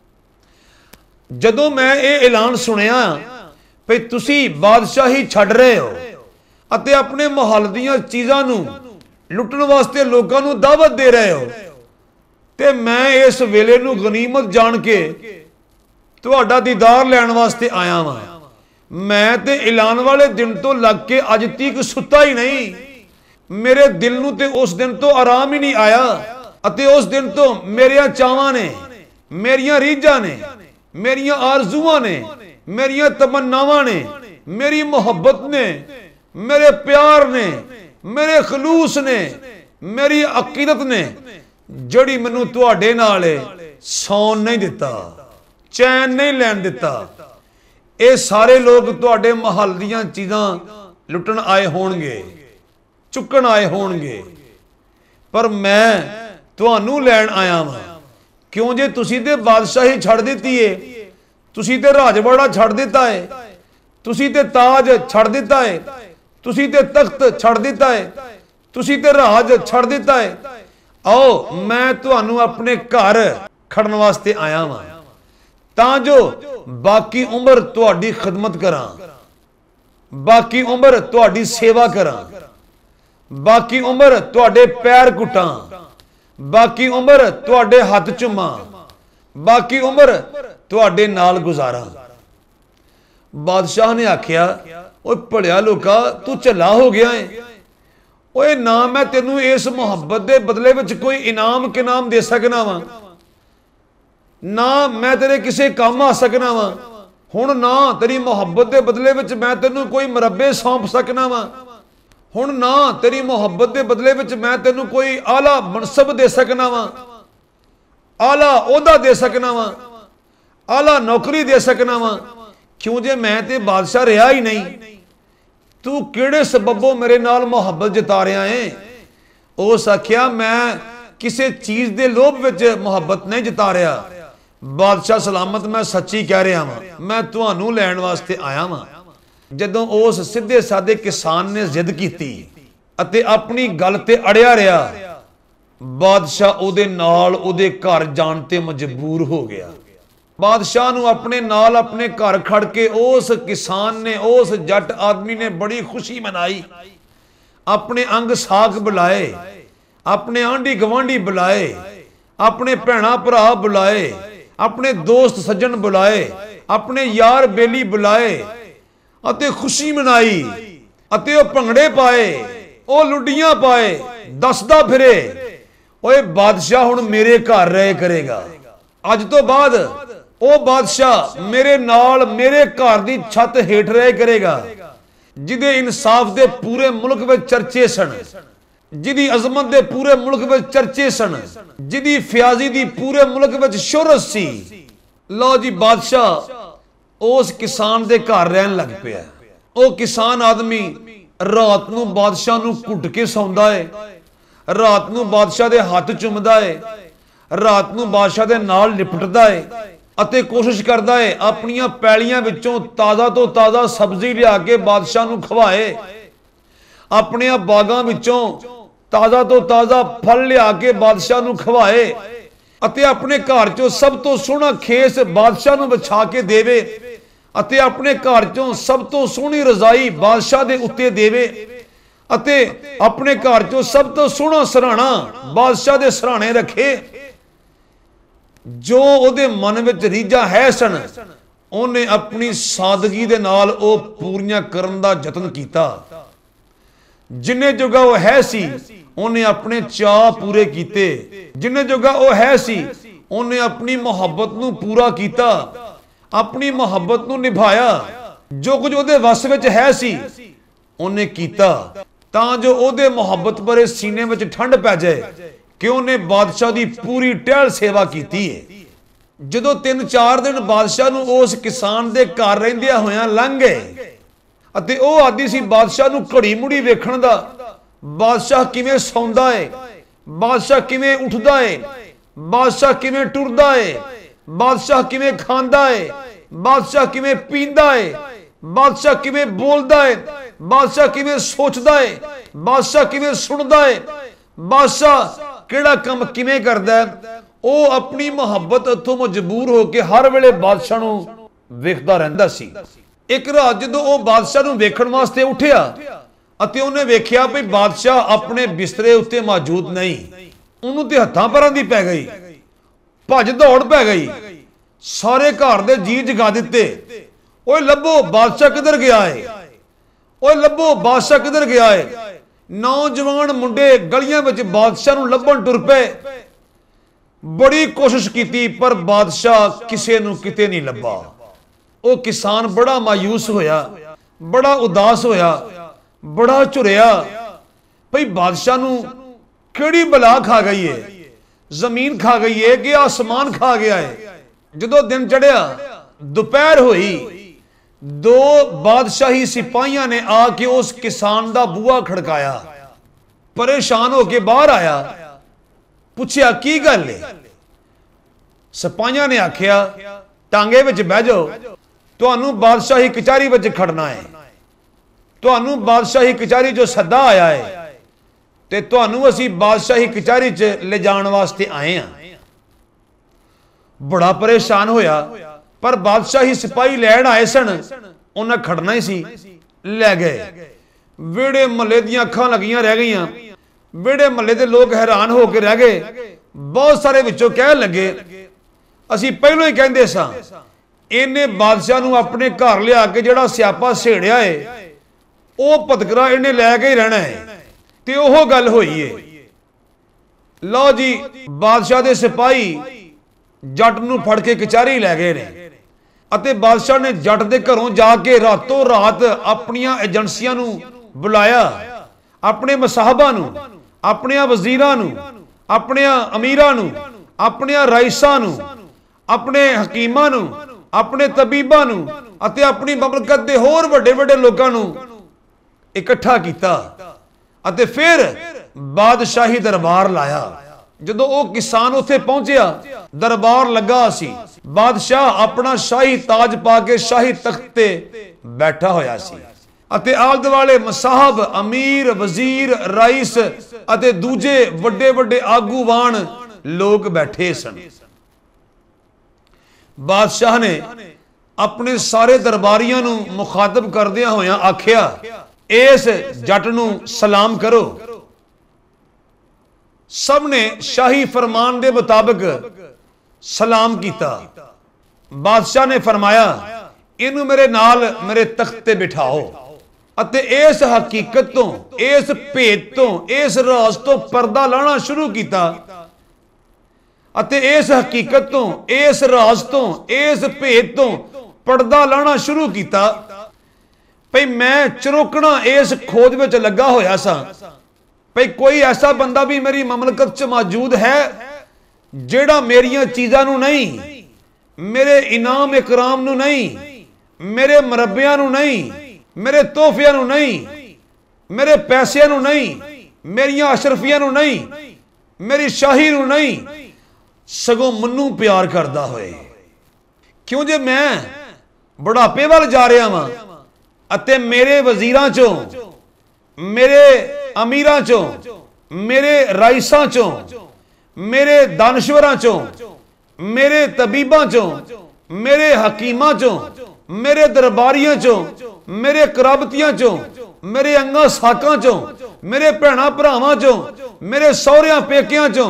जदों मैं ये ऐलान सुनिया भई तुसी बादशाही छड़ रहे हो अते अपने महल दीयां चीज़ां नूं लुटन वास्ते लोगों नूं दावत दे रहे हो, ते मैं इस वेले नूं गनीमत जान के तुहाडा दीदार लैण वास्ते आया वां। मैं ते ऐलान वाले दिन तो लग के अज तक सुता ही नहीं। मेरे दिल नूं ते उस दिन तो आराम ही नहीं आया अते उस दिन तो मेरियां चावां ने, मेरियां रीझां ने, मेरियां आरज़ूआं ने, मेरियां तमन्नावां ने, मेरी मोहब्बत ने, मेरे प्यार ने, मेरे खलूस ने, मेरी अकीदत ने जड़ी मैनू तुहाडे नाल सौन नहीं दिता, चैन नहीं लैन दिता। ये सारे लोग तुहाडे महल दीयां चीज़ां लुटन आए होणगे, चुकन आए होणगे, पर मैं तुहानू लैण आया वां। क्यों जे तुसी ते बादशाही छड़ दित्ती है, तुसी ते राजवाड़ा छड़ दिता है, तुसी ते ताज छड़ दिता है, तुसी ते तख्त छड़ दिता है, तुसी ते राज छड़ दिता है। आओ मैं तुहानू अपने घर खड़न वास्ते आया वां तां जो बाकी उम्र तुहाडी खिदमत करां, बाकी उम्र तुहाडी सेवा करां, बाकी उम्र तुहाडे पैर कुटां, बाकी उम्र तुहाडे हथ चुमा, बाकी उम्र तुहाडे नाल गुजारां। बादशाह ने आख्या, ओए भलिया लोका तू झल्ला हो गया है, ओए ना मैं तेनू इस मुहब्बत दे बदले विच कोई इनाम किनाम दे सकना वा, ना मैं तेरे किसी काम आ सकना वा, हुण ना तेरी मुहब्बत दे बदले विच मैं तेनू कोई मुरब्बे सौंप सकना वा, हुण ना तेरी मुहब्बत दे बदले विच मैं तेनू कोई आला मनसब दे सकना वा, आला ओहदा दे सकना वा, आला नौकरी दे सकना वा। क्यों जे मैं ते बादशाह रहा ही नहीं, तू किहड़े सबबों मेरे नाल मुहब्बत जता रहा है? उस आख्या, मैं किसी चीज दे लोभ विच मुहब्बत नहीं जता रहा। बादशाह सलामत, मैं सच्ची कह रहा वां, मैं तुहानू लैण वास्ते आया वां। जदों उस सीधे सादे किसान ने जिद की अते अपनी गल ते अड़िया रहा, बादशाह उहदे नाल उहदे घर जाण ते मजबूर हो गया। बादशाह नूं अपने नाल अपने घर खड़ के उस किसान ने, उस जट आदमी ने बड़ी खुशी मनाई। अपने अंग साख बुलाए, अपने आंढी गवांढी बुलाए, अपने भैणा भरा बुलाए, अपने दोस्त सज्जन बुलाए, अपने यार बेली बुलाए, ਅਤੇ ਖੁਸ਼ੀ ਮਨਾਈ ਅਤੇ ਉਹ ਭੰਗੜੇ ਪਾਏ, ਉਹ ਲੁੱਡੀਆਂ ਪਾਏ, ਦੱਸਦਾ ਫਿਰੇ ਓਏ ਬਾਦਸ਼ਾਹ ਹੁਣ ਮੇਰੇ ਘਰ ਰਹਿ ਕਰੇਗਾ। ਅੱਜ ਤੋਂ ਬਾਅਦ ਉਹ ਬਾਦਸ਼ਾਹ ਮੇਰੇ ਨਾਲ ਮੇਰੇ ਘਰ ਦੀ ਛੱਤ ਹੇਠ ਰਹਿ ਕਰੇਗਾ, ਜਿਹਦੇ ਇਨਸਾਫ ਦੇ ਪੂਰੇ ਮੁਲਕ ਵਿੱਚ ਚਰਚੇ ਸਨ, ਜਿਹਦੀ ਅਜ਼ਮਤ ਦੇ ਪੂਰੇ ਮੁਲਕ ਵਿੱਚ ਚਰਚੇ ਸਨ, ਜਿਹਦੀ ਫਿਆਜ਼ੀ ਦੀ ਪੂਰੇ ਮੁਲਕ ਵਿੱਚ ਸ਼ੋਹਰਤ ਸੀ। ਲਓ ਜੀ, ਬਾਦਸ਼ਾਹ ਉਸ ਕਿਸਾਨ ਦੇ ਘਰ ਰਹਿਣ ਲੱਗ ਪਿਆ। ਉਹ ਕਿਸਾਨ ਆਦਮੀ ਰਾਤ ਨੂੰ ਬਾਦਸ਼ਾਹ ਨੂੰ ਘੁੱਟ ਕੇ ਸੌਂਦਾ ਏ, ਰਾਤ ਨੂੰ ਬਾਦਸ਼ਾਹ ਦੇ ਹੱਥ ਚੁੰਮਦਾ ਏ, ਰਾਤ ਨੂੰ ਬਾਦਸ਼ਾਹ ਦੇ ਨਾਲ ਲਿਪਟਦਾ ਏ ਅਤੇ ਕੋਸ਼ਿਸ਼ ਕਰਦਾ ਏ ਆਪਣੀਆਂ ਪੈਲੀਆਂ ਵਿੱਚੋਂ ਤਾਜ਼ਾ ਤੋਂ ਤਾਜ਼ਾ ਸਬਜ਼ੀ ਲਿਆ ਕੇ ਬਾਦਸ਼ਾਹ ਨੂੰ ਖਵਾਏ, ਆਪਣੀਆਂ ਬਾਗਾਂ ਵਿੱਚੋਂ ਤਾਜ਼ਾ ਤੋਂ ਤਾਜ਼ਾ ਫਲ ਲਿਆ ਕੇ ਬਾਦਸ਼ਾਹ ਨੂੰ ਖਵਾਏ ਅਤੇ ਆਪਣੇ ਘਰ ਚੋਂ ਸਭ ਤੋਂ ਸੋਹਣਾ ਖੇਸ ਬਾਦਸ਼ਾਹ ਨੂੰ ਵਿਛਾ ਕੇ ਦੇਵੇ ਅਤੇ ਆਪਣੇ ਘਰ ਚੋਂ ਸਭ ਤੋਂ ਸੋਹਣੀ ਰਜ਼ਾਈ ਬਾਦਸ਼ਾਹ ਦੇ ਉੱਤੇ ਦੇਵੇ ਅਤੇ ਆਪਣੇ ਘਰ ਚੋਂ ਸਭ ਤੋਂ ਸੋਹਣਾ ਸਰਾਣਾ ਬਾਦਸ਼ਾਹ ਦੇ ਸਰਾਣੇ ਰੱਖੇ। ਜੋ ਉਹਦੇ ਮਨ ਵਿੱਚ ਰੀਝਾਂ ਹੈ ਸਨ, ਉਹਨੇ ਆਪਣੀ ਸਾਦਗੀ ਦੇ ਨਾਲ ਉਹ ਪੂਰੀਆਂ ਕਰਨ ਦਾ ਯਤਨ ਕੀਤਾ। ਜਿੰਨੇ ਜੋਗਾ ਉਹ ਹੈ ਸੀ ਉਹਨੇ ਆਪਣੇ ਚਾਅ ਪੂਰੇ ਕੀਤੇ, ਜਿੰਨੇ ਜੋਗਾ ਉਹ ਹੈ ਸੀ ਉਹਨੇ ਆਪਣੀ ਮੁਹੱਬਤ ਨੂੰ ਪੂਰਾ ਕੀਤਾ, ਆਪਣੀ ਮੁਹੱਬਤ ਨੂੰ ਨਿਭਾਇਆ। ਜੋ ਕੁਝ ਉਹਦੇ ਵੱਸ ਵਿੱਚ ਹੈ ਸੀ ਉਹਨੇ ਕੀਤਾ, ਤਾਂ ਜੋ ਉਹਦੇ ਮੁਹੱਬਤ ਭਰੇ ਸੀਨੇ ਵਿੱਚ ਠੰਡ ਪੈ ਜਾਏ ਕਿ ਉਹਨੇ ਬਾਦਸ਼ਾਹ ਦੀ ਪੂਰੀ ਟਹਿਲ ਸੇਵਾ ਕੀਤੀ ਹੈ। ਜਦੋਂ ਤਿੰਨ ਚਾਰ ਦਿਨ ਬਾਦਸ਼ਾਹ ਨੂੰ ਉਸ ਕਿਸਾਨ ਦੇ ਘਰ ਰਹਿੰਦਿਆਂ ਹੋਇਆਂ ਲੰਘ ਗਏ ਅਤੇ ਉਹ ਆਦੀ ਸੀ ਬਾਦਸ਼ਾਹ ਨੂੰ ਘੜੀ ਮੁੜੀ ਵੇਖਣ ਦਾ, ਬਾਦਸ਼ਾਹ ਕਿਵੇਂ ਸੌਂਦਾ ਏ, ਬਾਦਸ਼ਾਹ ਕਿਵੇਂ ਉੱਠਦਾ ਏ, ਬਾਦਸ਼ਾਹ ਕਿਵੇਂ ਟੁਰਦਾ ਏ, ਬਾਦਸ਼ਾਹ ਕਿਵੇਂ ਖਾਂਦਾ ਏ, ਬਾਦਸ਼ਾਹ ਕਿਵੇਂ ਪੀਂਦਾ ਏ, ਬਾਦਸ਼ਾਹ ਕਿਵੇਂ ਬੋਲਦਾ ਏ, ਬਾਦਸ਼ਾਹ ਕਿਵੇਂ ਸੋਚਦਾ ਏ, ਬਾਦਸ਼ਾਹ ਕਿਵੇਂ ਸੁਣਦਾ ਏ, ਬਾਦਸ਼ਾਹ ਕਿਹੜਾ ਕੰਮ ਕਿਵੇਂ ਕਰਦਾ ਹੈ। ਉਹ ਆਪਣੀ ਮੁਹੱਬਤ ਤੋਂ ਮਜਬੂਰ ਹੋ ਕੇ ਹਰ ਵੇਲੇ ਬਾਦਸ਼ਾਹ ਨੂੰ ਵੇਖਦਾ ਰਹਿੰਦਾ ਸੀ। ਇੱਕ ਰਾਤ ਜਦੋਂ ਉਹ ਬਾਦਸ਼ਾਹ ਨੂੰ ਵੇਖਣ ਵਾਸਤੇ ਉੱਠਿਆ ਅਤੇ ਉਹਨੇ ਵੇਖਿਆ ਵੀ ਬਾਦਸ਼ਾਹ ਆਪਣੇ ਬਿਸਤਰੇ ਉੱਤੇ ਮੌਜੂਦ ਨਹੀਂ, ਉਹਨੂੰ ਤੇ ਹੱਥਾਂ ਪੈਰਾਂ ਦੀ ਪੈ ਗਈ, ਭੱਜ ਦੌੜ ਪੈ ਗਈ, ਸਾਰੇ ਘਰ ਦੇ ਜੀ ਜਗਾ ਦਿੱਤੇ। ਓਏ ਲੱਭੋ ਬਾਦਸ਼ਾਹ ਕਿੱਧਰ ਗਿਆ ਏ, ਓਏ ਲੱਭੋ ਬਾਦਸ਼ਾਹ ਕਿੱਧਰ ਗਿਆ ਏ। ਨੌਜਵਾਨ ਮੁੰਡੇ ਗਲੀਆਂ ਵਿੱਚ ਬਾਦਸ਼ਾਹ ਨੂੰ ਲੱਭਣ ਟੁਰ ਪਏ। ਬੜੀ ਕੋਸ਼ਿਸ਼ ਕੀਤੀ ਪਰ ਬਾਦਸ਼ਾਹ ਕਿਸੇ ਨੂੰ ਕਿਤੇ ਨਹੀਂ ਲੱਭਾ। ਉਹ ਕਿਸਾਨ ਬੜਾ ਮਾਯੂਸ ਹੋਇਆ, ਬੜਾ ਉਦਾਸ ਹੋਇਆ, ਬੜਾ ਝੁਰਿਆ ਭਈ ਬਾਦਸ਼ਾਹ ਨੂੰ ਕਿਹੜੀ ਬਲਾ ਖਾ ਗਈ ਏ, ਜ਼ਮੀਨ ਖਾ ਗਈ ਏ ਕਿ ਆਸਮਾਨ ਖਾ ਗਿਆ ਏ। ਜਦੋਂ ਦਿਨ ਚੜਿਆ, ਦੁਪਹਿਰ ਹੋਈ, ਦੋ ਬਾਦਸ਼ਾਹੀ ਸਿਪਾਹੀਆਂ ਨੇ ਆ ਕੇ ਉਸ ਕਿਸਾਨ ਦਾ ਬੂਹਾ ਖੜਕਾਇਆ। ਪਰੇਸ਼ਾਨ ਹੋ ਕੇ ਬਾਹਰ ਆਇਆ, ਪੁੱਛਿਆ ਕੀ ਗੱਲ ਏ। ਸਿਪਾਹੀਆਂ ਨੇ ਆਖਿਆ ਟਾਂਗੇ ਵਿੱਚ ਬਹਿ ਜਾਓ, ਤੁਹਾਨੂੰ ਬਾਦਸ਼ਾਹੀ ਕਚਹਿਰੀ ਵਿੱਚ ਖੜਨਾ ਹੈ, ਤੁਹਾਨੂੰ ਬਾਦਸ਼ਾਹੀ ਕਚਹਿਰੀ ਚੋਂ ਸੱਦਾ ਆਇਆ ਹੈ ਤੇ ਤੁਹਾਨੂੰ ਅਸੀਂ ਬਾਦਸ਼ਾਹੀ ਕਚਹਿਰੀ 'ਚ ਲੈ ਜਾਣ ਵਾਸਤੇ ਆਏ ਹਾਂ। ਬੜਾ ਪਰੇਸ਼ਾਨ ਹੋਇਆ ਪਰ ਬਾਦਸ਼ਾਹੀ ਸਿਪਾਹੀ ਲੈਣ ਆਏ ਸਨ, ਉਹਨਾਂ ਖੜਨਾ ਹੀ ਸੀ, ਲੈ ਗਏ। ਵਿਹੜੇ ਮਹੱਲੇ ਦੀਆਂ ਅੱਖਾਂ ਲੱਗੀਆਂ ਰਹਿ ਗਈਆਂ, ਵਿਹੜੇ ਮਹੱਲੇ ਦੇ ਲੋਕ ਹੈਰਾਨ ਹੋ ਕੇ ਰਹਿ ਗਏ। ਬਹੁਤ ਸਾਰੇ ਵਿੱਚੋਂ ਕਹਿਣ ਲੱਗੇ ਅਸੀਂ ਪਹਿਲਾਂ ਹੀ ਕਹਿੰਦੇ ਸਾਂ ਇਹਨੇ ਬਾਦਸ਼ਾਹ ਨੂੰ ਆਪਣੇ ਘਰ ਲਿਆ ਕੇ ਜਿਹੜਾ ਸਿਆਪਾ ਛੇੜਿਆ ਏ ਉਹ ਭਤਕਰਾ ਇਹਨੇ ਲੈ ਕੇ ਹੀ ਰਹਿਣਾ ਹੈ। ਤੇ ਉਹ ਗੱਲ ਹੋਈ ਏ। ਲਓ ਜੀ, ਬਾਦਸ਼ਾਹ ਦੇ ਸਿਪਾਹੀ ਜੱਟ ਨੂੰ ਫੜ ਕੇ ਕਚਹਿਰੀ ਲੈ ਗਏ ਨੇ ਅਤੇ ਬਾਦਸ਼ਾਹ ਨੇ ਜੱਟ ਦੇ ਘਰੋਂ ਜਾ ਕੇ ਰਾਤੋਂ ਰਾਤ ਆਪਣੀਆਂ ਏਜੰਸੀਆਂ ਨੂੰ ਬੁਲਾਇਆ, ਆਪਣੇ ਮਸਾਹਬਾਂ ਨੂੰ, ਆਪਣੀਆਂ ਵਜ਼ੀਰਾਂ ਨੂੰ, ਆਪਣੀਆਂ ਅਮੀਰਾਂ ਨੂੰ, ਆਪਣੀਆਂ ਰਾਈਸਾਂ ਨੂੰ, ਆਪਣੇ ਹਕੀਮਾਂ ਨੂੰ, ਆਪਣੇ ਤਬੀਬਾਂ ਨੂੰ ਅਤੇ ਆਪਣੀ ਮਮਲਕਤ ਦੇ ਹੋਰ ਵੱਡੇ ਵੱਡੇ ਲੋਕਾਂ ਨੂੰ ਇਕੱਠਾ ਕੀਤਾ ਅਤੇ ਫਿਰ ਬਾਦਸ਼ਾਹੀ ਦਰਬਾਰ ਲਾਇਆ। ਜਦੋਂ ਉਹ ਕਿਸਾਨ ਉੱਥੇ ਪਹੁੰਚਿਆ, ਦਰਬਾਰ ਲੱਗਾ ਸੀ, ਬਾਦਸ਼ਾਹ ਆਪਣਾ ਸ਼ਾਹੀ ਤਾਜ ਪਾ ਕੇ ਸ਼ਾਹੀ ਤਖਤ ਤੇ ਬੈਠਾ ਹੋਇਆ ਸੀ ਅਤੇ ਆਲੇ ਦੁਆਲੇ ਮਸਾਹਬ, ਅਮੀਰ, ਵਜ਼ੀਰ, ਰਾਈਸ ਅਤੇ ਦੂਜੇ ਵੱਡੇ ਵੱਡੇ ਆਗੂਵਾਨ ਲੋਕ ਬੈਠੇ ਸਨ। ਬਾਦਸ਼ਾਹ ਨੇ ਆਪਣੇ ਸਾਰੇ ਦਰਬਾਰੀਆਂ ਨੂੰ ਮੁਖਾਤਬ ਕਰਦਿਆਂ ਹੋਇਆਂ ਆਖਿਆ ਇਸ ਜੱਟ ਨੂੰ ਸਲਾਮ ਕਰੋ। ਸਭ ਨੇ ਸ਼ਾਹੀ ਫਰਮਾਨ ਦੇ ਮੁਤਾਬਕ ਸਲਾਮ ਕੀਤਾ। ਬਾਦਸ਼ਾਹ ਨੇ ਫਰਮਾਇਆ इनू मेरे नाल मेरे तख्त ते बिठाओ अते इस हकीकत तो, इस भेद तो, इस राज तो पर्दा लाना शुरू किया अते इस हकीकत तो, इस राज तो, इस भेद तो पर्दा लाना शुरू किया। भई मैं चरोकना इस खोज में लगा होया सा भई कोई ऐसा बंदा भी मेरी ममलकत च मौजूद है जेड़ा मेरिया चीज़ां नू नहीं, मेरे इनाम इकराम नू नहीं, मेरे मरब्बियां नू नहीं, मेरे तोहफियां नू नहीं, मेरे पैसिਆਂ नू नहीं, मेरिया अशरफियां नू नहीं, मेरी शाही नू नहीं, सगों मन्नू प्यार करदा होए। क्यों जे मैं बुढ़ापे वाल जा रहा वां अते मेरे वजीरां चों, मेरे अमीरां चों, मेरे राइसां चों, मेरे दानश्वरां चों, मेरे तबीबां चों, मेरे हकीमां चों, मेरे दरबारियां चों, मेरे कराबतियां चों, मेरे अंगा साकां चों, मेरे भैणा भरावां चों, मेरे सौहरियां पेकियां चों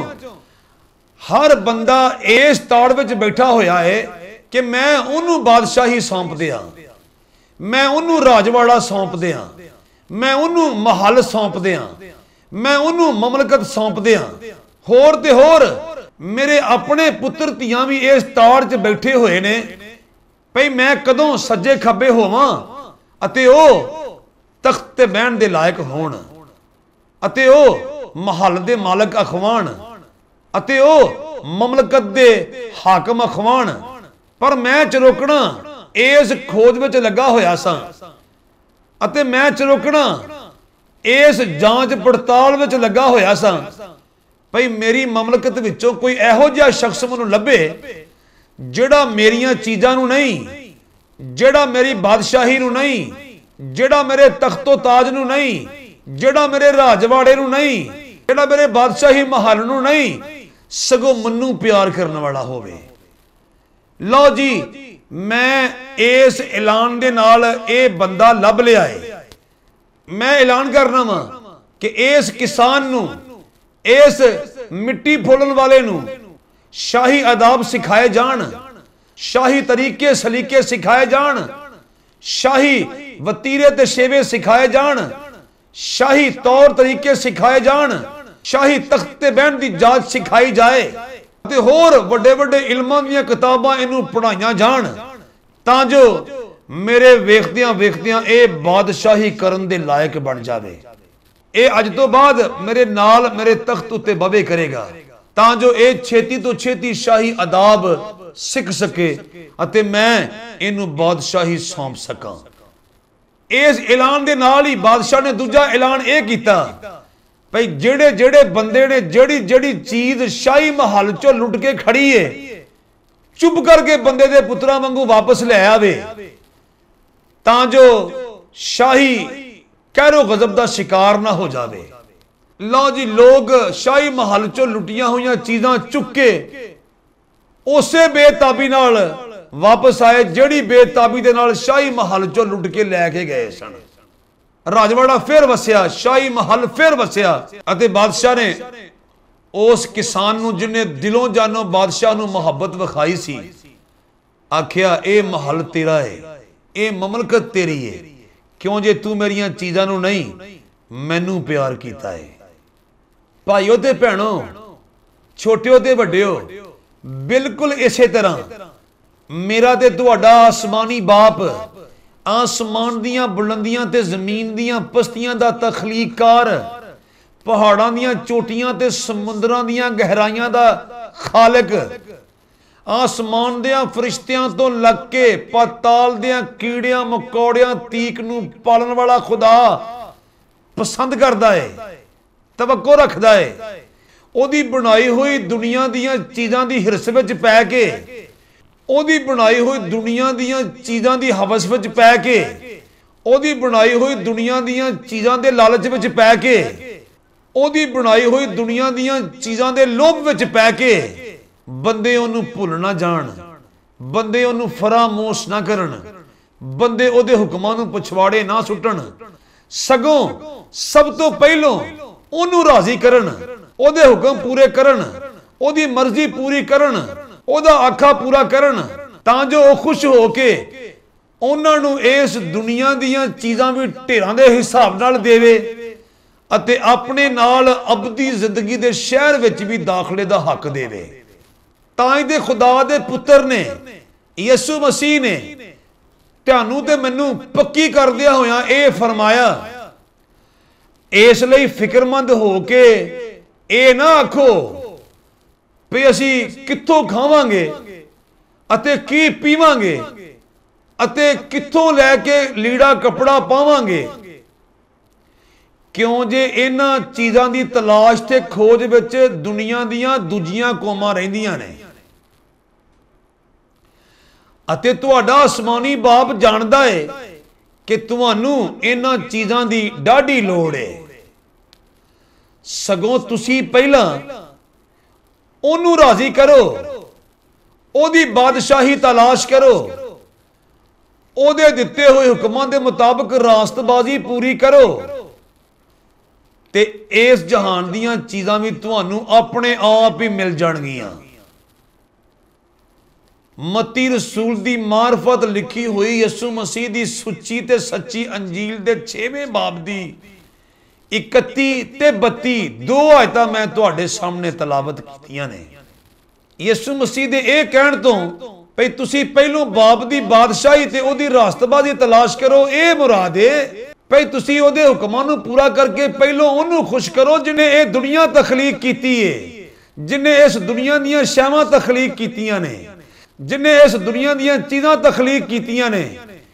हर बंदा इस ताड़ विच बैठा होया है कि मैं उन्होंने बादशाही सौंप दिया, मैं उन्होंने राजवाड़ा सौंप दिया, मैं उन्होंने महल सौंप दिया, मैं उन्होंने ममलकत सौंप दिया। होर ते होर मेरे अपने पुत्र धियां भी इस ताड़ च बैठे हुए ने भई मैं कदों सज्जे खब्बे होवां अते ओ तख्त ते बहन दे लायक होण अते ओ महल दे मालक अखवाण अते ओ ममलकत दे हाकम अखवाण। पर मैं चरोकना इस खोज विच लगा होया सा अते मैं चरोकना इस जांच पड़ताल विच लगा होया सा भई मेरी ममलकत विचों कोई इहो जिहा शख्स मैनूं लभे जेड़ा मेरिया चीज़ां नूं नहीं, जेड़ा मेरी बादशाही नूं नहीं, जेड़ा मेरे तख्तो ताज नूं नहीं, जेड़ा मेरे राजवाड़े नूं नहीं, जेड़ा मेरे बादशाही महल नूं नहीं, सगों मन्नू प्यार करने वाला होवे। लो जी मैं इस ऐलान दे नाल ये बंदा लभ लिया है। मैं ऐलान करना वा कि इस किसान नूं, इस मिट्टी फोलन वाले नूं शाही आदाब सिखाए जान, शाही तरीके सलीके सिखाए जान, शाही वतीरे ते शेवे सिखाए जान, शाही तौर तरीके सिखाए जान, शाही तख्त ते बहन दी जाच सिखाई जाए ते होर वड्डे वड्डे इल्मां दीयां किताबां इनू पढ़ाईयां जान तां जो मेरे वेखदियां वेखदियां ए बादशाही करन दे लायक बन जावे। ए अज तो बाद मेरे नाल मेरे तख्त उत्ते बवे करेगा तां जो ए छेती तो छेती शाही आदाब सीख सके अते मैं इनू बादशाही सौंप सकां। इस ऐलान दे नाल ही बादशाह ने दूजा ऐलान यह किया भाई जेड़े जेड़े बंदे ने जेड़ी जेड़ी चीज शाही महल चो लुट के खड़ी है चुप करके बंदे दे पुत्रा वांगू वापस ले आवे तां जो शाही कहरो गजब का शिकार ना हो जावे। लो जी लोग शाही महल चो लुटिया हुई चीज़ां चुक के उसे बेताबी नाल वापस आए जेड़ी बेताबी दे नाल शाही महल चो लुट के लैके गए सन। राजवाड़ा फिर वसिया, शाही महल फिर वसिया अते बादशाह ने उस किसान नूं जिन्हें दिलों जानो बादशाह नूं मुहब्बत विखाई सी आखिया ए महल तेरा है, ए ममलकत तेरी है, क्यों जे तू मेरिया चीज़ां नूं नहीं मैनू प्यार कीता है। भाईओ ते भैणों, छोटिओ ते वड्डिओ, बिल्कुल इसे तरह मेरा ते तुहाडा आसमानी बाप आसमान दियां बुलंदियां ते जमीन दियां पस्तियां दा तखलीकार, पहाड़ां दियां चोटियां ते समुद्रां दियां गहराइयां दा खालिक, आसमान दियां फरिश्तियां तो लग के पाताल दियां कीड़ियां मकौड़ियां तीक नूं पालन वाला खुदा पसंद करदा है, तवक्को रखदा है। ओदी बनाई हुई दुनिया दियां चीज़ां दी हिरस विच पै के, ओदी बनाई हुई दुनिया दियां चीज़ां दी हवस विच पै के, ओदी बनाई हुई दुनिया दियां चीज़ां दे लालच विच पै के, ओदी बनाई हुई दुनिया दियां चीज़ां दे लोभ विच पै के बंदे ओनू भुल ना जान, बंदे ओनू फरामोश ना करन, बंदे ओदे हुक्मां नू पछवाड़े ना सुटन, सगों सब तो पहलों ओनू राजी करन, ओदे हुक्म पूरे करन, ओदी मर्जी पूरी करन, ओदा आखा पूरा करन तां जो खुश हो के ਉਹਨਾਂ ਨੂੰ ਇਸ ਦੁਨੀਆ ਦੀਆਂ ਚੀਜ਼ਾਂ ਵੀ ਢੇਰਾਂ ਦੇ ਹਿਸਾਬ ਨਾਲ ਦੇਵੇ ਅਤੇ ਆਪਣੇ ਨਾਲ ਅਬਦੀ ਜ਼ਿੰਦਗੀ ਦੇ ਸ਼ਹਿਰ ਵਿੱਚ ਵੀ ਦਾਖਲੇ ਦਾ ਹੱਕ ਦੇਵੇ। ਤਾਂ ਇਹਦੇ ਖੁਦਾ ਦੇ ਪੁੱਤਰ ਨੇ ਯਿਸੂ ਮਸੀਹ ਨੇ ਤੁਹਾਨੂੰ ਤੇ ਮੈਨੂੰ ਪੱਕੀ ਕਰਦਿਆਂ ਹੋਇਆਂ ਇਹ ਫਰਮਾਇਆ। ਇਸ ਲਈ ਫਿਕਰਮੰਦ ਹੋ ਕੇ ਇਹ ਨਾ ਆਖੋ ਵੀ ਅਸੀਂ ਕਿੱਥੋਂ ਖਾਵਾਂਗੇ ਅਤੇ ਕੀ ਪੀਵਾਂਗੇ ਅਤੇ ਕਿੱਥੋਂ ਲੈ ਕੇ ਲੀੜਾ ਕੱਪੜਾ ਪਾਵਾਂਗੇ, ਕਿਉਂ ਜੇ ਇਹਨਾਂ ਚੀਜ਼ਾਂ ਦੀ ਤਲਾਸ਼ ਤੇ ਖੋਜ ਵਿੱਚ ਦੁਨੀਆ ਦੀਆਂ ਦੂਜੀਆਂ ਕੌਮਾਂ ਰਹਿੰਦੀਆਂ ਨੇ ਅਤੇ ਤੁਹਾਡਾ ਅਸਮਾਨੀ ਬਾਪ ਜਾਣਦਾ ਹੈ ਕਿ ਤੁਹਾਨੂੰ ਇਹਨਾਂ ਚੀਜ਼ਾਂ ਦੀ ਡਾਢੀ ਲੋੜ ਹੈ। ਸਗੋਂ ਤੁਸੀਂ ਪਹਿਲਾਂ ਉਹਨੂੰ ਰਾਜ਼ੀ ਕਰੋ, ਉਹਦੀ ਬਾਦਸ਼ਾਹੀ ਤਲਾਸ਼ ਕਰੋ, ਉਹਦੇ ਦਿੱਤੇ ਹੋਏ ਹੁਕਮਾਂ ਦੇ ਮੁਤਾਬਕ ਰਾਸਤਬਾਜ਼ੀ ਪੂਰੀ ਕਰੋ ਤੇ ਇਸ ਜਹਾਨ ਦੀਆਂ ਚੀਜ਼ਾਂ ਵੀ ਤੁਹਾਨੂੰ ਆਪਣੇ ਆਪ ਹੀ ਮਿਲ ਜਾਣਗੀਆਂ। ਮਤੀ ਰਸੂਲ ਦੀ ਮਾਰਫਤ ਲਿਖੀ ਹੋਈ ਯਿਸੂ ਮਸੀਹ ਦੀ ਸੁੱਚੀ ਤੇ ਸੱਚੀ ਅੰਜੀਲ ਦੇ ਛੇਵੇਂ ਬਾਬ ਦੀ ਇਕੱਤੀ ਤੇ ਬੱਤੀ ਦੋ ਆਇਤਾਂ ਮੈਂ ਤੁਹਾਡੇ ਸਾਹਮਣੇ ਤਲਾਵਤ ਕੀਤੀਆਂ ਨੇ। ਯਿਸੂ ਮਸੀਹ ਦੇ ਇਹ ਕਹਿਣ ਤੋਂ ਭਈ ਤੁਸੀਂ ਪਹਿਲੋਂ ਬਾਪ ਦੀ ਬਾਦਸ਼ਾਹੀ ਤੇ ਉਹਦੀ ਰਾਸਤਬਾਜ਼ੀ ਤਲਾਸ਼ ਕਰੋ, ਇਹ ਮੁਰਾਦ ਹੈ ਭਈ ਤੁਸੀਂ ਉਹਦੇ ਹੁਕਮਾਂ ਨੂੰ ਪੂਰਾ ਕਰਕੇ ਪਹਿਲੋਂ ਉਹਨੂੰ ਖੁਸ਼ ਕਰੋ ਜਿਹਨੇ ਇਹ ਦੁਨੀਆ ਤਖਲੀਕ ਕੀਤੀ ਹੈ, ਜਿਹਨੇ ਇਸ ਦੁਨੀਆ ਦੀਆਂ ਸ਼ੈਵਾਂ ਤਖਲੀਕ ਕੀਤੀਆਂ ਨੇ, ਜਿਹਨੇ ਇਸ ਦੁਨੀਆ ਦੀਆਂ ਚੀਜ਼ਾਂ ਤਖਲੀਕ ਕੀਤੀਆਂ ਨੇ।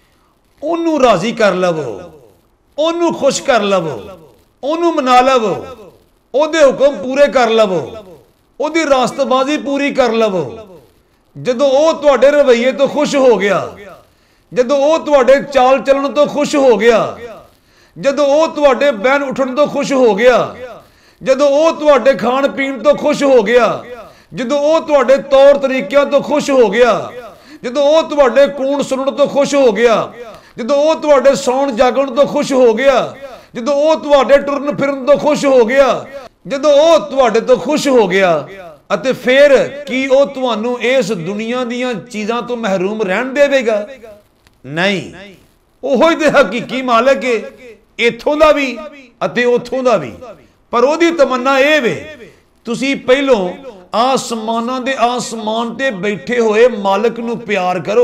ਉਹਨੂੰ ਰਾਜ਼ੀ ਕਰ ਲਵੋ, ਉਹਨੂੰ ਖੁਸ਼ ਕਰ ਲਵੋ, ਉਹਨੂੰ ਮਨਾ ਲਵੋ, ਉਹਦੇ ਹੁਕਮ ਪੂਰੇ ਕਰ ਲਵੋ, ਉਹਦੀ ਰਾਸਤਬਾਜ਼ੀ ਪੂਰੀ ਕਰ ਲਵੋ। ਜਦੋਂ ਉਹ ਤੁਹਾਡੇ ਰਵੱਈਏ ਤੋਂ ਖੁਸ਼ ਹੋ ਗਿਆ, ਜਦੋਂ ਉਹ ਤੁਹਾਡੇ ਚਾਲ ਚੱਲਣ ਤੋਂ ਖੁਸ਼ ਹੋ ਗਿਆ, ਜਦੋਂ ਉਹ ਤੁਹਾਡੇ ਬਹਿਣ ਉੱਠਣ ਤੋਂ ਖੁਸ਼ ਹੋ ਗਿਆ, ਜਦੋਂ ਉਹ ਤੁਹਾਡੇ ਖਾਣ ਪੀਣ ਤੋਂ ਖੁਸ਼ ਹੋ ਗਿਆ, ਜਦੋਂ ਉਹ ਤੁਹਾਡੇ ਤੌਰ ਤਰੀਕਿਆਂ ਤੋਂ ਖੁਸ਼ ਹੋ ਗਿਆ, ਜਦੋਂ ਉਹ ਤੁਹਾਡੇ ਕੂਣ ਸੁਣਨ ਤੋਂ ਖੁਸ਼ ਹੋ ਗਿਆ, ਜਦੋਂ ਉਹ ਤੁਹਾਡੇ ਸੌਣ ਜਾਗਣ ਤੋਂ ਖੁਸ਼ ਹੋ ਗਿਆ, ਜਦੋਂ ਉਹ ਤੁਹਾਡੇ ਟੁਰਨ ਫਿਰਨ ਤੋਂ ਖੁਸ਼ ਹੋ ਗਿਆ, ਜਦੋਂ ਉਹ ਤੁਹਾਡੇ ਤੋਂ ਖੁਸ਼ ਹੋ ਗਿਆ, ਅਤੇ ਫਿਰ ਕੀ ਉਹ ਤੁਹਾਨੂੰ ਇਸ ਦੁਨੀਆ ਦੀਆਂ ਚੀਜ਼ਾਂ ਤੋਂ ਮਹਿਰੂਮ ਰਹਿਣ ਦੇਵੇਗਾ? ਨਹੀਂ, ਉਹੋ ਹੀ ਤੇ ਹਕੀਕੀ ਮਾਲਕ ਹੈ, ਇੱਥੋਂ ਦਾ ਵੀ ਅਤੇ ਉੱਥੋਂ ਦਾ ਵੀ। ਪਰ ਉਹਦੀ ਤਮੰਨਾ ਇਹ ਵੇ ਤੁਸੀਂ ਪਹਿਲੋਂ ਆਸਮਾਨਾਂ ਦੇ ਆਸਮਾਨ ਤੇ ਬੈਠੇ ਹੋਏ ਮਾਲਕ ਨੂੰ ਪਿਆਰ ਕਰੋ।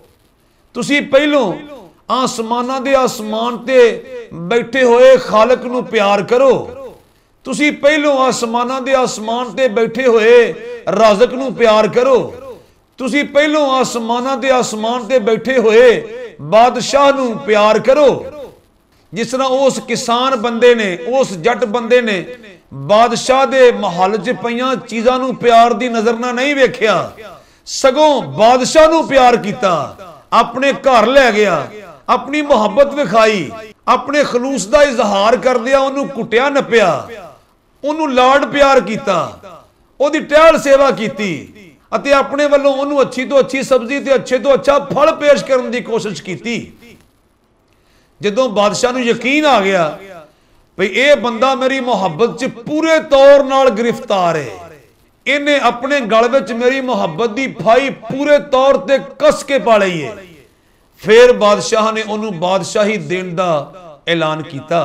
ਤੁਸੀਂ ਪਹਿਲੋਂ ਆਸਮਾਨਾਂ ਦੇ ਆਸਮਾਨ ਤੇ ਬੈਠੇ ਹੋਏ ਖਾਲਕ ਨੂੰ ਪਿਆਰ ਕਰੋ। ਤੁਸੀਂ ਪਹਿਲੋਂ ਆਸਮਾਨਾਂ ਦੇ ਆਸਮਾਨ ਤੇ ਬੈਠੇ ਹੋਏ ਰਾਜ਼ਕ ਨੂੰ ਪਿਆਰ ਕਰੋ। ਤੁਸੀਂ ਪਹਿਲੋਂ ਆਸਮਾਨਾਂ ਦੇ ਆਸਮਾਨ ਤੇ ਬੈਠੇ ਹੋਏ ਬਾਦਸ਼ਾਹ ਨੂੰ ਪਿਆਰ ਕਰੋ। ਜਿਸ ਤਰ੍ਹਾਂ ਉਸ ਕਿਸਾਨ ਬੰਦੇ ਨੇ, ਉਸ ਜੱਟ ਬੰਦੇ ਨੇ ਬਾਦਸ਼ਾਹ ਦੇ ਮਹੱਲ 'ਚ ਪਈਆਂ ਚੀਜ਼ਾਂ ਨੂੰ ਪਿਆਰ ਦੀ ਨਜ਼ਰ ਨਾਲ ਨਹੀਂ ਵੇਖਿਆ, ਸਗੋਂ ਬਾਦਸ਼ਾਹ ਨੂੰ ਪਿਆਰ ਕੀਤਾ, ਆਪਣੇ ਘਰ ਲੈ ਗਿਆ, ਆਪਣੀ ਮੁਹੱਬਤ ਵਿਖਾਈ, ਆਪਣੇ ਖਲੂਸ ਦਾ ਇਜ਼ਹਾਰ ਕਰਦਿਆਂ ਉਹਨੂੰ ਕੁੱਟਿਆ ਨੱਪਿਆ, ਉਹਨੂੰ ਲਾਡ ਪਿਆਰ ਕੀਤਾ, ਉਹਦੀ ਟਹਿਲ ਸੇਵਾ ਕੀਤੀ ਅਤੇ ਆਪਣੇ ਵੱਲੋਂ ਉਹਨੂੰ ਅੱਛੀ ਤੋਂ ਅੱਛੀ ਸਬਜ਼ੀ ਤੇ ਅੱਛੇ ਤੋਂ ਅੱਛਾ ਫਲ ਪੇਸ਼ ਕਰਨ ਦੀ ਕੋਸ਼ਿਸ਼ ਕੀਤੀ। ਜਦੋਂ ਬਾਦਸ਼ਾਹ ਨੂੰ ਯਕੀਨ ਆ ਗਿਆ ਭਈ ਇਹ ਬੰਦਾ ਮੇਰੀ ਮੁਹੱਬਤ 'ਚ ਪੂਰੇ ਤੌਰ ਨਾਲ ਗ੍ਰਿਫਤਾਰ ਹੈ, ਇਹਨੇ ਆਪਣੇ ਗਲ ਵਿੱਚ ਮੇਰੀ ਮੁਹੱਬਤ ਦੀ ਫਾਈ ਪੂਰੇ ਤੌਰ ਤੇ ਕੱਸ ਕੇ ਪਾ ਲਈ ਹੈ, ਫਿਰ ਬਾਦਸ਼ਾਹ ਨੇ ਉਹਨੂੰ ਬਾਦਸ਼ਾਹੀ ਦੇਣ ਦਾ ਐਲਾਨ ਕੀਤਾ।